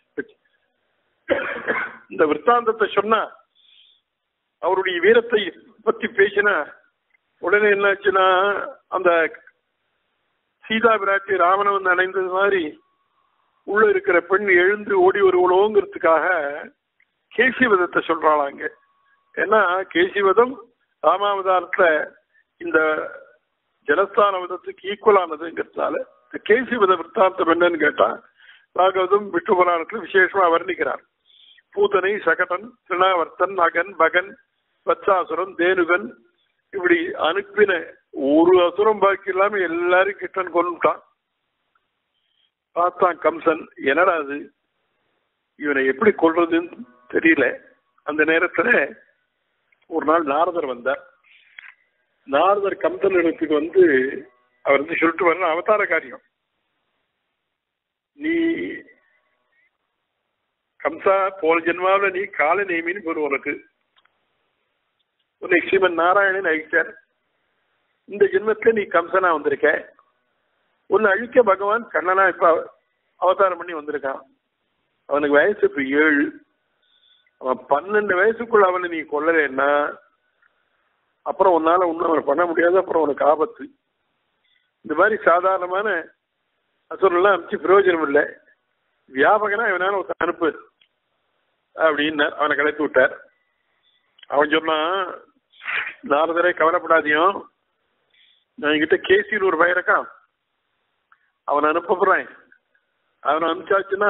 இந்த விற்த்தாந்தத்தை சொன்னா அவருடைய வீரத்தை பத்தி பேசினா உடனே என்னாச்சுன்னா அந்த சீதா பிராட்டி ராவண வந்து அணைந்தது மாதிரி உள்ள இருக்கிற பெண் எழுந்து ஓடி வருவளோங்கிறதுக்காக கேசிவதத்தை சொல்றாளாங்க. ஏன்னா கேசிவதம் ராமாவதாரத்துல இந்த ஜலஸ்தான விதத்துக்கு ஈக்குவலானதுங்கிறதுனால இந்த கேசிவத விற்த்தாந்தம் என்னன்னு கேட்டா பாகவதம் விஷ்ணு புராணத்துல விசேஷமா வர்ணிக்கிறார். பூதனை, சகடன், திருணாவர்த்தன், அகன், பகன், வத்சாசுரன், தேனுகன் இப்படி அனுப்பின ஒரு அசுரம் பாக்கி இல்லாம எல்லாரும் கிருஷ்ணன் கொண்டுட்டான். பார்த்தான் கம்சன், என்னடா அது இவனை எப்படி கொள்றதுன்னு தெரியல. அந்த நேரத்துல ஒரு நாள் நாரதர் வந்தார். நாரதர் கம்சன் இடத்துக்கு வந்து அவர் வந்து சொல்லிட்டு வர அவதார காரியம், நீ கம்சா போன ஜென்மாவில் நீ கால நேமின்னு போரு, உனக்கு உன்னை ஸ்ரீமன் நாராயணன் அழிச்சார். இந்த ஜென்மத்துல நீ கம்சனா வந்திருக்க. உன்னை அழிக்க பகவான் கண்ணனா இப்ப அவதாரம் பண்ணி வந்திருக்கான். அவனுக்கு வயசு இப்ப ஏழு. அவன் பன்னெண்டு வயசுக்குள்ள அவனை நீ கொல்லலைன்னா அப்புறம் உன்னால ஒன்னும் அவனை பண்ண முடியாது. அப்புறம் உனக்கு ஆபத்து. இந்த மாதிரி சாதாரணமான அசுரெல்லாம் அனுப்பிச்சு பிரயோஜனம் இல்லை. வியாபகனா இவனால ஒரு அனுப்பு அப்படின்னு அவனை கலைத்து விட்டார். அவன் சொன்னான், நாரதரே கவலைப்படாதியும், நான் என்கிட்ட கேசின்னு ஒரு பையன் இருக்கான், அவனை அனுப்ப போறேன். அவனை அனுப்பிச்சாச்சுன்னா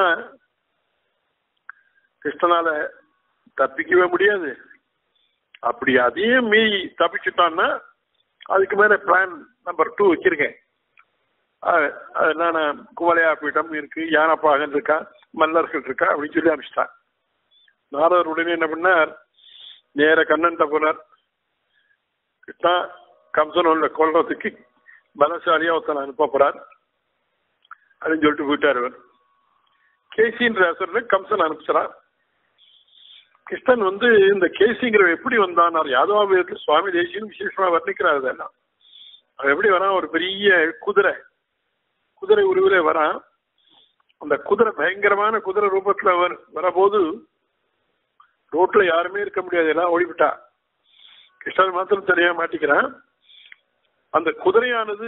கிருஷ்ணனால தப்பிக்கவே முடியாது. அப்படி அதையும் மீறி தப்பிச்சுட்டான்னா அதுக்கு மேல பிளான் நம்பர் டூ வச்சிருக்கேன். அதெல்லாம் குவலையா பீடம் இருக்கு, யானப்பாகன் இருக்கா, மல்லர்கள் இருக்கா அப்படின்னு சொல்லி அனுப்பிச்சிட்டான். நாரதர் உடனே என்ன பண்ணார், நேர கண்ணன்ட்ட போனார். கிருஷ்ணா கம்சன் கொல்றதுக்கு பலசாலியா ஒருத்தனை அனுப்ப போறார் அப்படின்னு சொல்லிட்டு போயிட்டார். அவர் கேசின்ற அசுரனை கம்சன் அனுப்பிச்சான். கிருஷ்ணன் வந்து இந்த கேசிங்கிற எப்படி வந்தான், யாதவாபீரத்தில் சுவாமி தேசியம் விசேஷமா வர்ணிக்கிறார். அதெல்லாம் அவன் எப்படி வரான், ஒரு பெரிய குதிரை குதிரை உருவிலே வரான். அந்த குதிரை பயங்கரமான குதிரை ரூபத்துல வர வரபோது ரோட்ல யாருமே இருக்க முடியாது, எல்லாம் ஓடிவிட்டா. கிருஷ்ணன் மாத்திரம் தனியா மாட்டிக்கிறான். அந்த குதிரையானது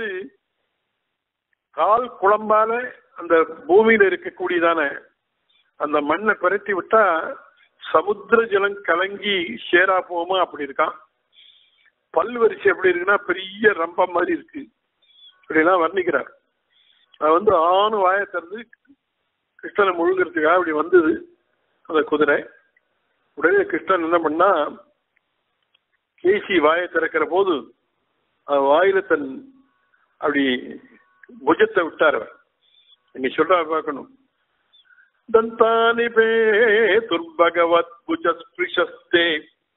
கால் குழம்பால அந்த பூமியில இருக்கக்கூடியதான அந்த மண்ணை பரட்டி விட்டா சமுத்திர ஜலம் கலங்கி சேரா போமா அப்படி இருக்கான். பல் வரிசை எப்படி இருக்குன்னா பெரிய ரம்பம் மாதிரி இருக்கு. இப்படிலாம் வர்ணிக்கிறார். அது வந்து ஆணு வாயை திறந்து கிருஷ்ணனை முழுங்கிறதுக்காக அப்படி வந்தது அந்த குதிரை. உடனே கிருஷ்ணன் என்ன பண்ணா, கேசி வாயை திறக்கிற போது வாயில தன் அப்படி புஜத்தை விட்டார். நீங்க சொல்ற பார்க்கணும், தந்தானி பே துர்பகவத் புஜஸ்பிருஷஸ்தே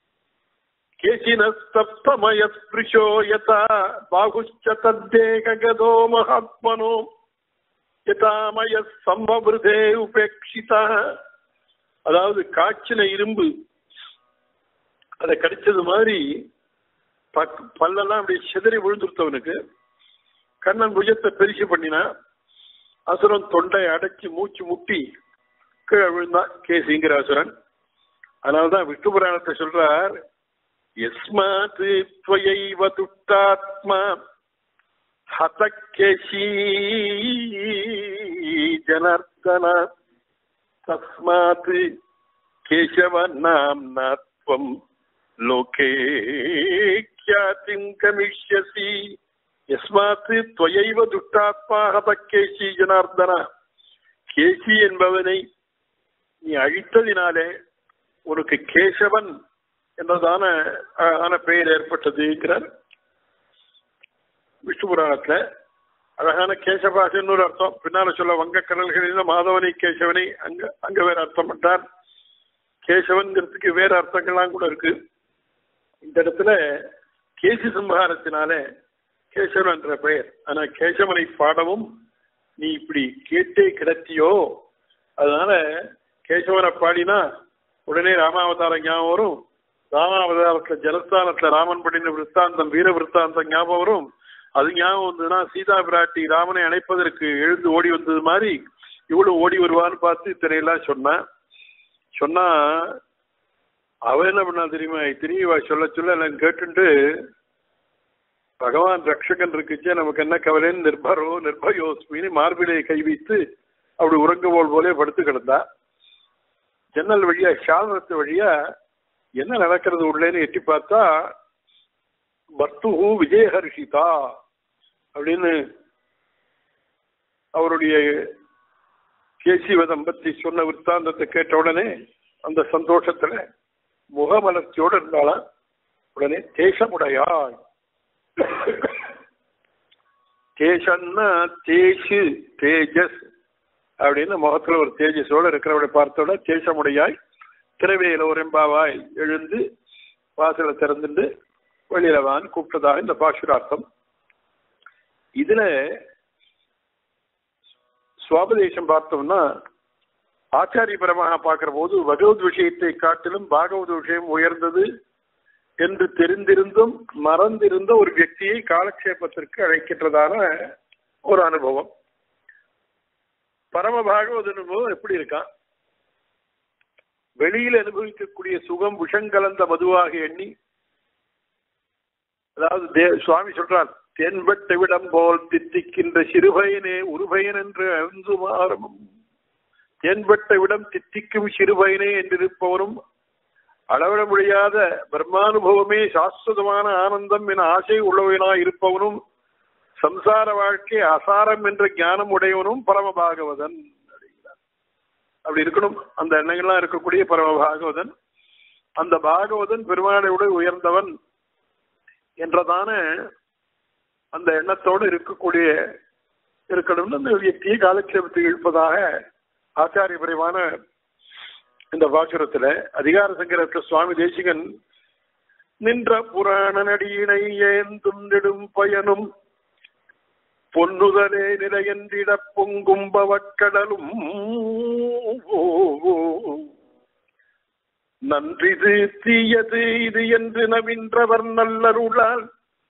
கேசினஸ்தப்தமய ஸ்பிருஷோ யதா பாகுஷ்ச தத்தேககதோ மகாத்மனோ யதாமய சம்பவிருதே உபேக்ஷிதா. அதாவது காய்ச்சின இரும்பு அதை கடிச்சது மாதிரி பல்லெல்லாம் அப்படி சிதறி விழுந்துருத்தவனுக்கு. கண்ணன் புஜத்தை பெருசு பண்ணினா அசுரன் தொண்டை அடைச்சி மூச்சு முட்டி கீழே விழுந்தான் கேசிங்கிற அசுரன். அதனால்தான் விஷ்ணு புராணத்தை சொல்றார், யஸ்மாத் த்வயைவ துஷ்டாத்மா ஹதகேசி ஜனார்தன தஸ்மாத் கேசவ நாம்னாத்வம் லோகே க்யாதிம் கமிஷ்யசி. யஸ்மாத் த்வயைவ துஷ்டாத்மா ஹதகேசி ஜனார்தன, கேசி என்பவனை நீ அழித்ததினாலே உனக்கு கேசவன் என்றதான ஆன பெயர் ஏற்பட்டதுங்கிறார் விஷ்ணு புராணத்துல. அழகான கேசவாசன்னு ஒரு அர்த்தம். பின்னால சொல்ல வங்க கடல்களில் மாதவனை கேசவனை அங்க அங்க வேற அர்த்தம் பண்றார். கேசவன்கிறதுக்கு வேற அர்த்தங்கள்லாம் கூட இருக்கு. இந்த இடத்துல கேசி சம்ஹாரத்தினால கேசவன் என்ற பெயர். ஆனா கேசவனை பாடவும் நீ இப்படி கேட்டே கிடத்தியோ, அதனால கேசவனை பாடினா உடனே ராமாவதாரம் ஞாபகம் வரும். ராமாவதாரத்துல ஜலஸ்தானத்துல ராமன் படின விற்த்தாந்தம் வீர விற்த்தாந்தம் ஞாபகம் வரும். அது ஞாபகம் வந்ததுன்னா சீதா பிராட்டி ராமனை அணைப்பதற்கு எழுந்து ஓடி வந்தது மாதிரி இவ்வளவு ஓடி வருவான்னு பார்த்து இத்தனையெல்லாம் சொன்னா சொன்னா அவ என்ன பண்ணா தெரியுமா, திரியவா சொல்ல சொல்ல எல்லாம் கேட்டுட்டு பகவான் ரக்ஷகன் இருக்குச்சே நமக்கு என்ன கவலைன்னு நிர்பரோ நிர்பயோஸ்மின்னு மார்பிலையை கை வைத்து அப்படி உறங்குவோல் போலே படுத்து கிடந்தா. ஜன்னல் வழியா சாதனத்து வழியா என்ன நடக்கிறது உள்ளேன்னு எட்டி பார்த்தா பர்த்து விஜயஹர்ஷிதா அப்படின்னு அவருடைய கேசிவ தம்பத்தி சொன்ன விற்த்தாந்தத்தை கேட்ட உடனே அந்த சந்தோஷத்துல முகமலர்ச்சியோடு இருந்தாலும் உடனே தேசமுடையாய், தேசன்னா தேசு தேஜஸ் அப்படின்னு முகத்துல ஒரு தேஜஸோட இருக்கிறவரை பார்த்தோட தேசமுடையாய் திரவேல ஒரு எம்பாவாய் எழுந்து வாசலை திறந்துட்டு வெளியிலவான் கூப்பிட்டதாக இந்த பாசுரார்த்தம். இதுல சுவாபதேசம் பார்த்தோம்னா ஆச்சாரியபரமாக பார்க்கிற போது பகவத் விஷயத்தை காட்டிலும் பாகவத விஷயம் உயர்ந்தது என்று தெரிந்திருந்தும் மறந்திருந்த ஒரு வியக்தியை காலக்ஷேபத்திற்கு அழைக்கின்றதான ஒரு அனுபவம். பரம பாகவத அனுபவம் எப்படி இருக்கான், வெளியில் அனுபவிக்கக்கூடிய சுகம் விஷங்கலந்த மதுவாக எண்ணி, அதாவது சுவாமி சொல்றார், தென்பட்ட விடம் போல் தித்திக்கின்ற சிறுபயனே உருபயன் என்று அழுந்துமாறும், தென்பட்ட விடம் தித்திக்கும் சிறுபயனே என்றிருப்பவரும் அளவிட முடியாத பிரம்மானுபவமே சாஸ்வதமான ஆனந்தம் என ஆசை உள்ளவனாய் இருப்பவனும் சம்சார வாழ்க்கை அசாரம் என்ற ஞானம் உடையவனும் பரம பாகவதன் அப்படிங்கிறார். அப்படி இருக்கணும் அந்த எண்ணங்கள்லாம் இருக்கக்கூடிய பரம பாகவதன். அந்த பாகவதன் பெருமாளை விட உயர்ந்தவன் என்றதான அந்த எண்ணத்தோடு இருக்கக்கூடிய இருக்கணும்னு அந்த வியக்தியை காலக்ஷேபத்தை இழுப்பதாக ஆச்சாரிய பிரிவான இந்த பாசுரத்துல அதிகார சங்கரத்துல சுவாமி தேசிகன் நின்ற புராண நடியினை ஏந்தும் நெடும் பயனும் பொன்னுதலே நிலையன்றிட பொங்கும் பவக்கடலும் நன்றிது தீயது இது என்று நவின்றவர் நல்லருளால்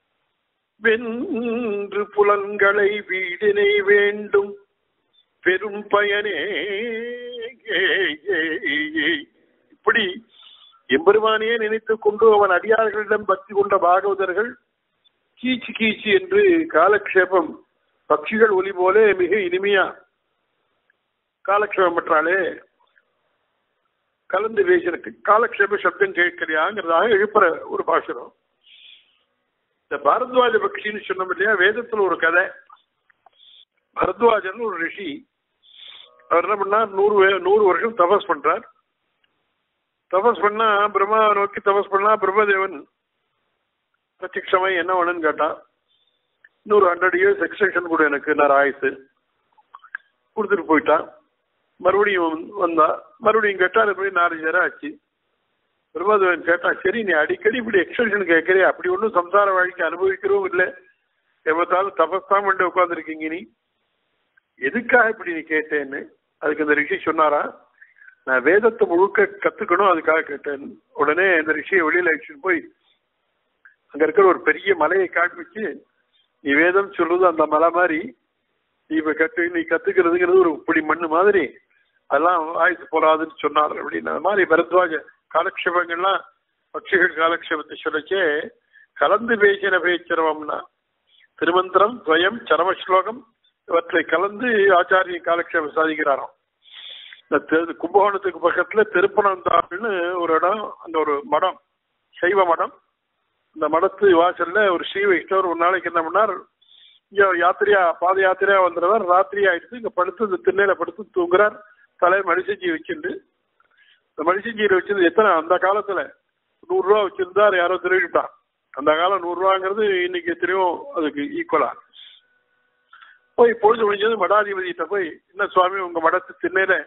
வென்று புலன்களை வீடினை வேண்டும் பெரும் பயனே. இப்படி எம்பெருமானையே நினைத்துக் கொண்டு அவன் அடியார்களிடம் பக்தி கொண்ட பாகவதர்கள் கீச்சு கீச்சு என்று காலக்ஷேபம் பட்சிகள் ஒலி போல மிக இனிமையா காலக்ஷேபம் பற்றாலே கலந்து பேசினக்கு காலக்ஷேப சப்தம் கேட்கலையாங்கிறதாக எழுப்புற ஒரு பாசுரம். இந்த பரத்வாஜ பக்ஷின்னு சொன்னோம் இல்லையா, வேதத்துல ஒரு கதை. பரத்வாஜன் ஒரு ரிஷி, அவர் என்ன பண்ணார், நூறு நூறு வருஷம் தபஸ் பண்றார். தபஸ் பண்ணா பிரம்மாவை நோக்கி தபஸ் பண்ணா பிரம்மதேவன் பிரத்யட்சமாய் என்ன வேணும்னு கேட்டான். இன்னொரு ஹண்ட்ரட் இயர்ஸ் எக்ஸ்டென்ஷன் கூட எனக்கு நான் ஆயுசு கொடுத்துட்டு போயிட்டான். மறுபடியும் வந்தா மறுபடியும் கேட்டால் எப்படி நாலு நேரம் ஆச்சு. பிரம்மதேவன் கேட்டான், சரி நீ அடிக்கடி இப்படி எக்ஸ்டென்ஷன் கேட்கறே, அப்படி ஒன்றும் சம்சார வாழ்க்கை அனுபவிக்கிறோம் இல்லை, எவ்வளவு தபஸ் தான் பண்ணி உட்காந்துருக்கீங்க, நீ எதுக்காக இப்படி நீ கேட்டேன்னு. அதுக்கு இந்த ரிஷி சொன்னாரா, நான் வேதத்தை முழுக்க கத்துக்கணும் அதுக்காக கேட்டேன். உடனே இந்த ரிஷியை வெளியில அழைச்சிட்டு போய் அங்க இருக்கிற ஒரு பெரிய மலையை காண்பிச்சு, நீ வேதம் சொல்றது அந்த மலை மாதிரி, நீ இப்ப கத்து நீ கத்துக்கிறதுங்கிறது ஒரு இப்படி மண்ணு மாதிரி, அதெல்லாம் ஆயுசு போறாதுன்னு சொன்னார் அப்படின்னு. அது மாதிரி பரத்வாஜ காலக்ஷேபங்கள்லாம் பட்சிகள் காலக்ஷேபத்தை சொல்லச்சே கலந்து பேசின பேச்சிரவம்னா திருமந்திரம் துவயம் சரம ஸ்லோகம் இவற்றை கலந்து ஆச்சாரிய காலக்ஷேபம் சாதிக்கிறாராம். இந்த கும்பகோணத்துக்கு பக்கத்துல திருப்பனந்தாள்னு ஒரு இடம், அந்த ஒரு மடம் சைவ மடம். இந்த மடத்து வாசல்ல ஒரு ஸ்ரீ வைஷ்ணவர் ஒரு நாளைக்கு என்ன பண்ணார், இங்க யாத்திரையா பாத யாத்திரையா வந்துடுவார். ராத்திரி ஆயிடுச்சு, இங்க படுத்து இந்த திண்ணையில படுத்து தூங்குறார். தலையை மடிசஞ்சி வச்சுண்டு, இந்த மடிசஞ்சியில வச்சிருந்து எத்தனை அந்த காலத்துல நூறு ரூபா வச்சிருந்தார், யாரோ திருவிட்டான். அந்த காலம் நூறு ரூபாங்கிறது இன்னைக்கு எத்தனையோ அதுக்கு ஈக்குவலா. போய் பொழுது முடிஞ்சது மடாதிபதியிட்ட போய், என்ன சுவாமி உங்க மடத்து திண்ணையில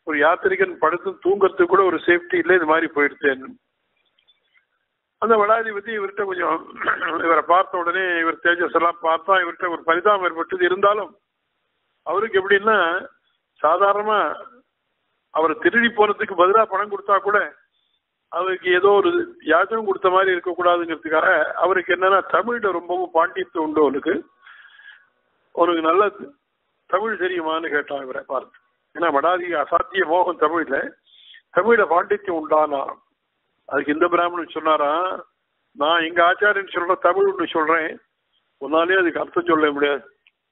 ஒரு யாத்திரிகன் படுத்து தூங்கறதுக்கு கூட ஒரு சேஃப்டி இல்லை, இது மாதிரி போயிடுச்சேன்னு. அந்த வடாதிபதி இவர்கிட்ட கொஞ்சம் இவரை பார்த்த உடனே இவர் தேஜஸ் எல்லாம் பார்த்தா இவர்கிட்ட ஒரு பரிதாபம் ஏற்பட்டது. இருந்தாலும் அவருக்கு எப்படின்னா, சாதாரணமா அவர் திருடி போனதுக்கு பதிலாக பணம் கொடுத்தா கூட அவருக்கு ஏதோ ஒரு யாச்சகம் கொடுத்த மாதிரி இருக்கக்கூடாதுங்கிறதுக்காக அவருக்கு என்னன்னா, தமிழ்ல ரொம்பவும் பாண்டியத்து உண்டு அவனுக்கு. உனக்கு நல்ல தமிழ் தெரியுமான்னு கேட்டான் இவரை பார்த்து. ஏன்னா வடாதி அசாத்திய மோகம் தமிழ்ல, தமிழ்ல பாண்டித்யம் உண்டானா. அதுக்கு இந்த பிராமணன் சொன்னாரா, நான் எங்க ஆச்சாரியன் சொல்ற தமிழ் ஒன்று சொல்றேன், ஒன்னாலே அதுக்கு அர்த்தம் சொல்ல முடியாது,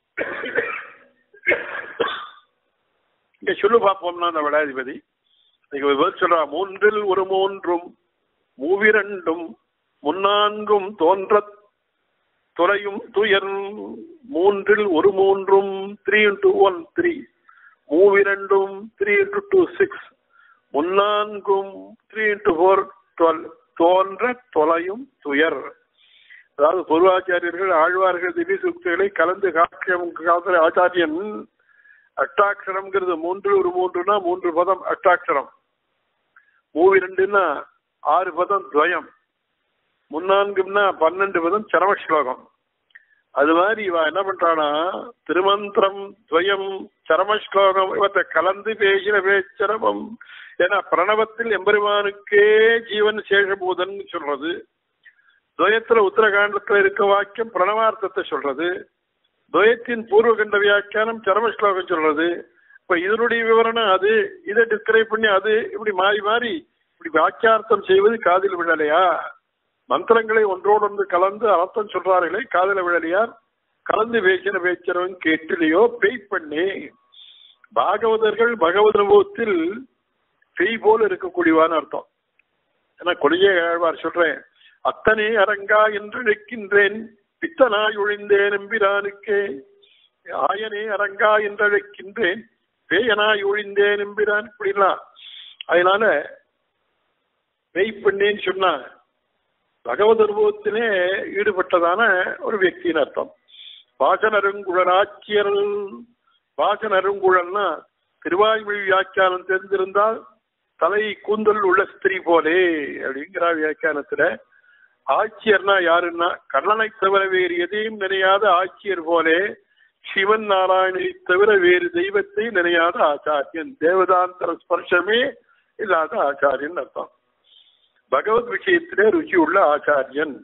இங்க சொல்லு பார்ப்போம்னா அந்த வடாதிபதி சொல்றா, மூன்றில் ஒரு மூன்றும் மூவிரண்டும் முன்னான்கும் தோன்ற துறையும் துயர், மூன்றில் ஒரு மூன்றும் த்ரீ இன்டூ ஒன் த்ரீ, மூவிரண்டும் த்ரீ இன்டூ டூ சிக்ஸ், முன்னான்கும் த்ரீ இன்டூ ஃபோர் டுவெல், தோன்ற தொலையும் துயர். அதாவது பூர்வாச்சாரியர்கள் ஆழ்வார்கள் திவ்ய சூக்திகளை கலந்து காக்கிய ஆச்சாரியன் அஷ்டாட்சரம்ங்கிறது மூன்று ஒரு மூன்றுனா மூன்று பதம் அஷ்டாட்சரம், மூவி ரெண்டுன்னா ஆறு பதம் துவயம், முன்னான்குன்னா பன்னெண்டு பதம் சரம ஸ்லோகம். அது மாதிரி இவ என்ன பண்றானா, திருமந்திரம் துவயம் சரம ஸ்லோகம் இவற்றை கலந்து பேசின பேச்சரமம். ஏன்னா பிரணவத்தில் எம்பெருமானுக்கே ஜீவன் சேஷபூதன் சொல்றது, துவயத்துல உத்தரகாண்டத்துல இருக்க வாக்கியம் பிரணவார்த்தத்தை சொல்றது, துவயத்தின் பூர்வகண்ட வியாக்கியானம் சரம ஸ்லோகம் சொல்றது. இப்ப இதனுடைய விவரணம் அது, இதை டிஸ்கிரைப் பண்ணி அது, இப்படி மாறி மாறி இப்படி வாக்கியார்த்தம் செய்வது காதில் விழலையா? மந்திரங்களை ஒன்றோடு ஒன்று கலந்து அர்த்தம் சொல்றார்களே காதல விழலியார், கலந்து பேசின பேச்சரவன் கேட்டிலையோ பெய் பண்ணி. பாகவதர்கள் பகவத் அனுபவத்தில் பெய் போல இருக்கக்கூடியவான்னு அர்த்தம். ஏன்னா கொடியே ஆழ்வார் சொல்றேன், அத்தனை அரங்கா என்று நிற்கின்றேன் பித்தனாய் ஒழிந்தேன் எம்பிரானுக்கே, ஆயனே அரங்கா என்று அழைக்கின்றேன் பேயனாய் ஒழிந்தேன் எம்பிரான். இப்படிலாம் அதனால பெய் பண்ணேன்னு சொன்னா பகவத் அனுபவத்திலே ஈடுபட்டதான ஒரு வியக்தியின் அர்த்தம். வாசனருங்குழல் ஆட்சியர், வாசனருங்குழல்னா திருவாய்மொழி வியாக்கியானம் தெரிந்திருந்தால் தலை கூந்தல் உள்ள ஸ்திரீ போலே அப்படிங்கிற வியாக்கியானத்துல. ஆட்சியர்னா யாருன்னா, கண்ணனை தவிர வேறு எதையும் நினையாத ஆட்சியர் போலே சிவன் நாராயணனை தவிர வேறு தெய்வத்தை நினையாத ஆச்சாரியன், தேவதாந்தர ஸ்பர்ஷமே இல்லாத ஆச்சாரியன் அர்த்தம். பகவத் விஷயத்திலே ருச்சி உள்ள ஆச்சாரியன்.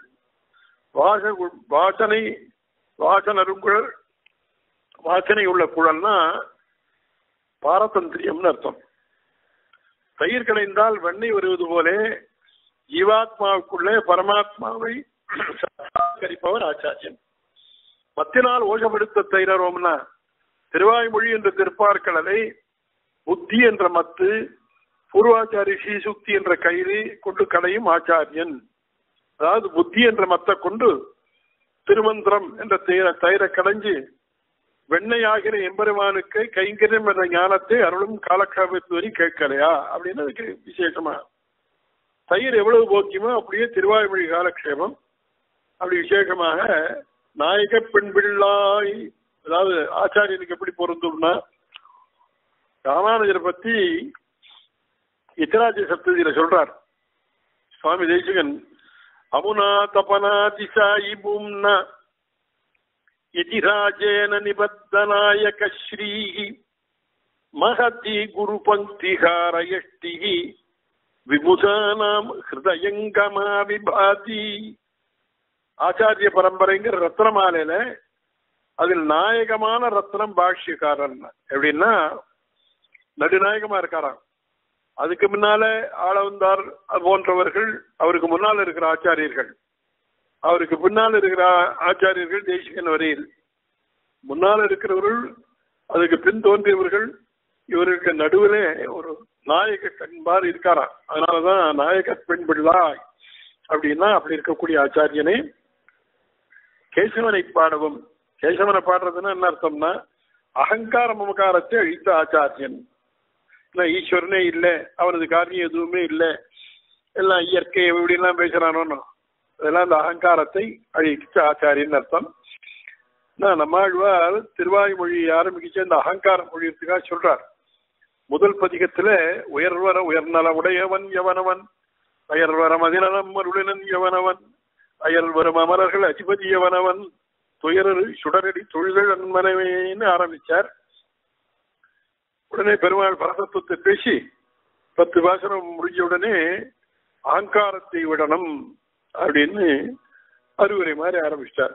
வாச வாசனை வாசனருங்குழல், வாசனை உள்ள குழல்னா பாரதந்திரியம்னு அர்த்தம். தயிர் கடைந்தால் வெண்ணெய் வருவது போலே ஜீவாத்மாவுக்குள்ளே பரமாத்மாவை கரிப்பவர் ஆச்சாரியன். மத்தினால் ஓஷப்படுத்த தைரரோம்னா திருவாய்மொழி என்ற திருப்பார்கடலை, புத்தி என்ற மத்து, பூர்வாச்சாரி ஸ்ரீசுக்தி என்ற கயிறு கொண்டு கடையும் ஆச்சாரியன். அதாவது புத்தி என்ற மத்தை கொண்டு திருமந்திரம் என்ற தயிர தயிரை கடைஞ்சு வெண்ணையாகிற எம்பெருமானுக்கு கைங்கரியம் என்ற ஞானத்தை அருளும் காலக்காபத்துவரி கேட்கலையா அப்படின்னு அதுக்கு விசேஷமா. தயிர் எவ்வளவு போக்கியமோ அப்படியே திருவாய்மொழி காலக்ஷேமம். அப்படி விசேஷமாக நாயக பெண் பிள்ளாய், அதாவது ஆச்சாரியனுக்கு எப்படி பொருந்தும்னா, ராமானுஜரை பத்தி இத்தராஜ சப்ததியில சொல்றார் சுவாமி தேசிகன். அமுனா தபனா திசாயி பூம்னா யதிராஜேன நிபத்தநாயக ஸ்ரீஹி மகதி குரு பங்கிஹாரயஷ்டிஹி விபுதானாம் ஹிருதயங்கமா விபாதி. ஆச்சாரிய பரம்பரைங்கிற ரத்னமாலையில அதில் நாயகமான ரத்னம் பாஷ்யக்காரன். எப்படின்னா நடுநாயகமா இருக்காராம். அதுக்கு முன்னால ஆளவந்தார் போன்றவர்கள், அவருக்கு முன்னால் இருக்கிற ஆச்சாரியர்கள், அவருக்கு பின்னால் இருக்கிற ஆச்சாரியர்கள் தேசிகன் வரையில், முன்னால் இருக்கிறவர்கள் அதுக்கு பின் தோன்றியவர்கள், இவருக்கு நடுவிலே ஒரு நாயக கண்பார் இருக்காராம். அதனாலதான் நாயக பெண் பிள்ளாய் அப்படின்னா அப்படி இருக்கக்கூடிய ஆச்சாரியனே கேசவனை பாடவும். கேசவனை பாடுறதுன்னா என்ன அர்த்தம்னா, அகங்கார மமகாரத்தை அழித்த ஆச்சாரியன். ஈஸ்வரனே இல்லை, அவரது காரியம் எதுவுமே இல்லை, எல்லாம் இயற்கை எப்படிலாம் பேசுறானோ அதெல்லாம் அந்த அகங்காரத்தை அழித்த ஆச்சாரியன் அர்த்தம். நம்மாழ்வார் திருவாய்மொழி ஆரம்பிச்சு அந்த அகங்காரம் மொழியத்துக்காக சொல்றார். முதல் பதிகத்துல உயர்வர உயர்நல உடையவன் எவனவன், அயர்வர மதிநலம் அருளினன் எவனவன், அயர்வரும் அமரர்கள் அதிபதி எவனவன், துயரரு சுடரடி தொழில்கள் அன்மனவேன்னு ஆரம்பிச்சார். உடனே பெருமாள் பரதத்துவத்தை பேசி பத்து பாசனம் முடிஞ்ச உடனே அகங்காரத்தை விடணும் அப்படின்னு அறிவுரை மாதிரி ஆரம்பிச்சிட்டார்.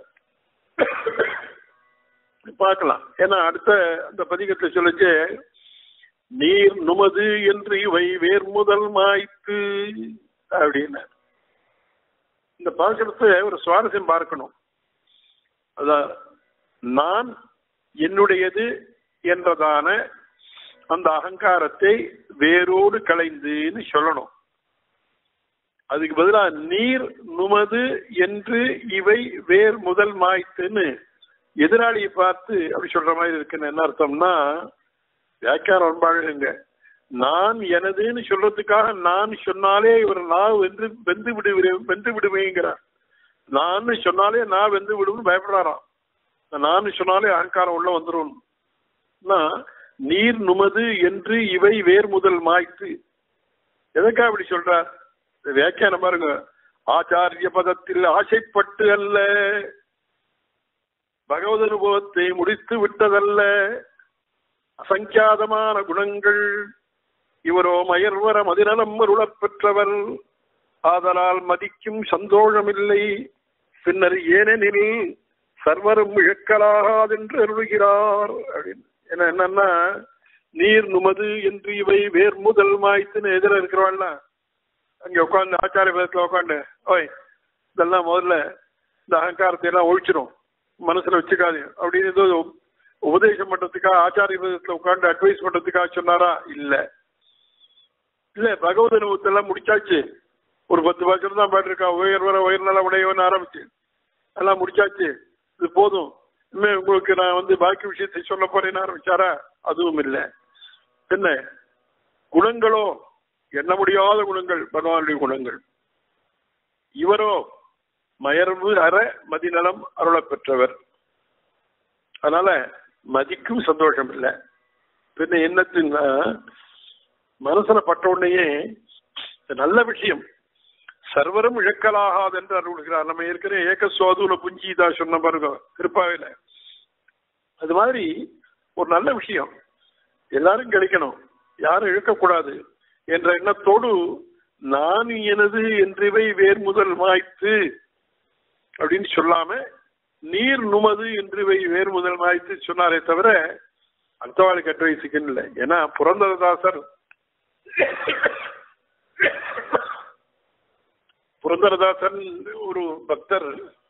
பார்க்கலாம். ஏன்னா அடுத்த அந்த பதிகத்தை சொல்லிச்சு, நீர் நுமது என்று இவை வேர் முதல் மாய்த்து அப்படின்னு. இந்த பாசனத்தை ஒரு சுவாரஸ்யம் பார்க்கணும். அதான் நான் என்னுடையது என்றதான அந்த அகங்காரத்தை வேரோடு களைந்துன்னு சொல்லணும். அதுக்கு பதிலாக நீர் நுமது என்று இவை வேர் முதல் மாய்த்துன்னு எதிராளியை பார்த்து அப்படி சொல்ற மாதிரி இருக்குன்னு என்ன அர்த்தம்னா, வியாக்கியானம் ரொம்ப நான் எனதுன்னு சொல்றதுக்காக நான் சொன்னாலே இவர் நான் வென்று வெந்து விடு வெந்து விடுவேங்கிறார். நான் சொன்னாலே நான் வெந்து விடுவேன்னு பயப்படுறாராம். நான் சொன்னாலே அகங்காரம் உள்ள வந்துடும். நீர் நுமது என்று இவை வேர் முதல் மாய்த்து எதற்காக அப்படி சொல்றார்? வியாக்கியானம் பாருங்க. ஆச்சாரிய பதத்தில் ஆசைப்பட்டு அல்ல, பகவத் அனுபவத்தை முடித்து விட்டதல்ல, அசங்கியாதமான குணங்கள் இவரோ மயர்வர மதிநலம் அருளப் பெற்றவர், ஆதலால் மதிக்கும் சந்தோஷமில்லை, பின்னர் ஏனெனில் சர்வரும் இழக்கலாகாதென்று அருளுகிறார் அப்படின்னு. ஏன்னா என்னன்னா, நீர் நுமது என்று இவை வேர் முதல் மாய்த்துன்னு எதிர இருக்கிறவாள்னா அங்க உட்காந்து ஆச்சாரிய பதத்துல உட்காந்து, ஓய் இதெல்லாம் முதல்ல இந்த அகங்காரத்தை எல்லாம் ஒழிச்சிடும், மனசுல வச்சுக்காது அப்படின்னு ஏதோ உபதேசம் பண்றதுக்காக ஆச்சாரிய பதத்துல உட்காந்து அட்வைஸ் பண்றதுக்காக சொன்னாரா? இல்ல இல்ல பகவத் அனுபவத்தை எல்லாம் முடிச்சாச்சு. ஒரு பத்து வருஷம் தான் பாட்டுருக்கா, உயர் வர உயர்நல உடையவன் ஆரம்பிச்சு எல்லாம் முடிச்சாச்சு, இது போதும், இனிமே உங்களுக்கு நான் வந்து பாக்கி விஷயத்தை சொல்ல போறேன்னு ஆரம்பிச்சாரா? அதுவும் இல்லை. என்ன குணங்களோ எண்ண முடியாத குணங்கள், பகவானுடைய குணங்கள். இவரோ மயர்வு அற மதிநலம் அருளப் பெற்றவர். அதனால மதிக்கும் சந்தோஷம் இல்லை. பின்ன என்னத்துன்னா, மனசுல பட்ட உடனேயே நல்ல விஷயம் சர்வரும் இழக்கலாகாது என்று அருள்கிறார். நம்ம ஏற்கனவே ஏக சுவாதுல புஞ்சிதா சொன்ன பாருங்க திருப்பாவையில. அது மாதிரி ஒரு நல்ல விஷயம் எல்லாரும் கிடைக்கணும், யாரும் இழக்கக்கூடாது என்ற எண்ணத்தோடு நான் எனது என்றவை வேர் முதல் மாய்த்து அப்படின்னு சொல்லாம நீர் நுமது என்றவை வேர் முதல் மாய்த்து சொன்னாரே தவிர அர்த்தவாளுக்கு அட்வைஸுக்குன்னு இல்லை. ஏன்னா புரந்தரதாசர் புரந்தரதாசன் ஒரு பக்தர்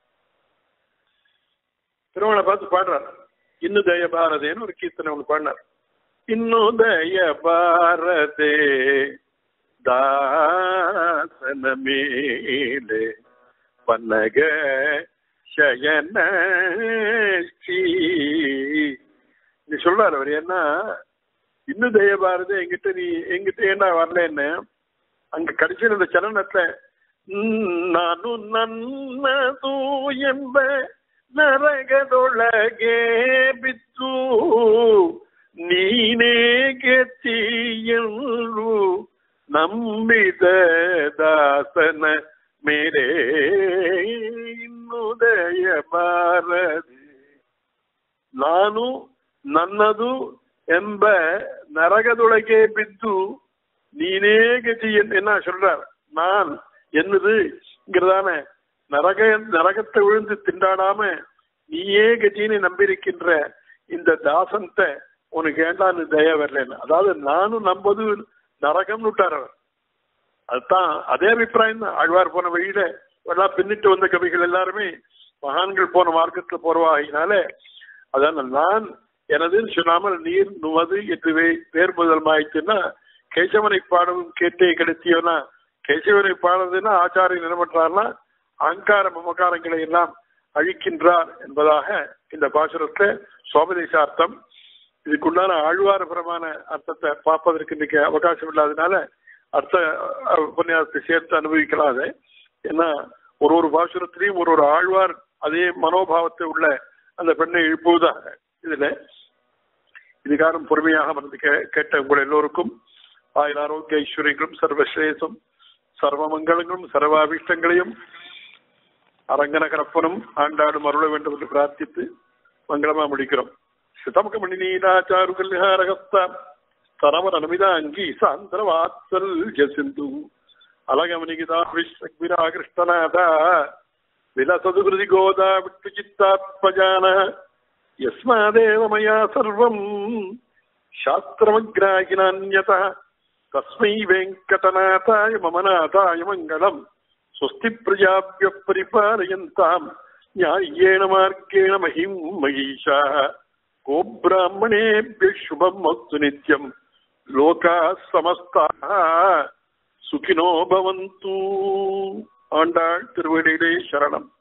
திருமண பார்த்து பாடுறார். இன்னும் தய பாரதேன்னு ஒரு கீர்த்தனை ஒன்று பாடினார். இன்னும் தய பாரதே தாசனமேலே பன்னக சயன நீ சொல்றாரு அவர். ஏன்னா இன்னும் தய பாரதே எங்கிட்ட நீ எங்கிட்ட ஏன்னா வரலன்னு அங்க கடைசியில் இந்த சரணத்துல நானும் நன்னது ಎಂಬ ನರಗದೊಳಗೆ ಬಿತ್ತು ನೀನೇ ಗೆತಿಯಲು ನಂಬಿದ ದಾಸನ ಮೇರೆ ಇನ್ನುದಯ ಬಾರದೆ ನಾನು ನನ್ನದು ಎಂಬ ನರಗದೊಳಗೆ ಬಿದ್ದು நீனே கதி என்ன சொல்றார். நான் என்னதுங்கிறதான நரக நரகத்தை விழுந்து திண்டாடாம நீயே கதின்னு நம்பியிருக்கின்ற இந்த தாசன்ட்ட உனக்கு ஏண்டான்னு தய வரலன்னு. அதாவது நானும் நம்பது நரகம்னு விட்டார் அவர். அதுதான் அதே அபிப்பிராயம் தான். ஆழ்வார் போன வழியில எல்லாம் பின்னிட்டு வந்த கவிகள் எல்லாருமே மகான்கள் போன மார்க்கத்துல போறவாகினால அதான் நான் எனதுன்னு சொல்லாமல் நீர் நுவது என்று வேர் முதல் ஆயிடுச்சுன்னா கேசவனை பாடவும் கேட்டே கிடைத்தியோனா கேசவனை பாடுறதுன்னா ஆச்சாரியன் என்ன பண்றாருன்னா அகங்கார மமகாரங்களை எல்லாம் அழிக்கின்றார் என்பதாக இந்த பாசுரத்தை சோபதேசார்த்தம். இதுக்குண்டான ஆழ்வாரபரமான அர்த்தத்தை பார்ப்பதற்கு இன்னைக்கு அவகாசம் இல்லாதனால அர்த்த உபன்யாசத்தை சேர்த்து அனுபவிக்கலாம். அதை ஏன்னா ஒரு ஒரு பாசுரத்திலையும் ஒரு ஒரு ஆழ்வார் அதே மனோபாவத்தை உள்ள அந்த பெண்ணை எழுப்புவதாக. இதுல இதுகாரம் பொறுமையாக வந்து கே கேட்ட உங்கள் எல்லோருக்கும் ஆயுள் ஆரோக்கிய ஐஸ்வர்யங்களும் சர்வஸ்ரேசம் சர்வ மங்களங்களும் சர்வாபிஷ்டங்களையும் அரங்கநகரப்பனும் ஆண்டாடும் அருள வேண்டும் என்று பிரார்த்தித்து மங்களமா முடிக்கிறோம். சிதமுக மணிநீராச்சாரு கல்யாரகஸ்தான் சரவர நமிதாங்கி சாந்திர வாத்சல்ய சிந்து அலகமனிகிதா விஸ்வக்விரா கிருஷ்ணநாதா விலசதுகிருதி கோதா விட்டு சித்தாத்மஜான யஸ்மாதேவ மயா சர்வம் சாஸ்திரமக்ராகினான்யதா தஸ்மை வெங்கடநாதாய மமநாதாய மங்களம். ஸ்வஸ்தி பிரஜாப்ய பரிபாலயந்தாம் ஞாயேன மார்கேண மஹிம் மகீஷா கோப்ராஹ்மணேப்ய சுபம் மஸ்து நித்யம் லோகா சமஸ்தாக சுகினோ பவந்து. ஆண்டாள் திருவடியிலே சரணம்.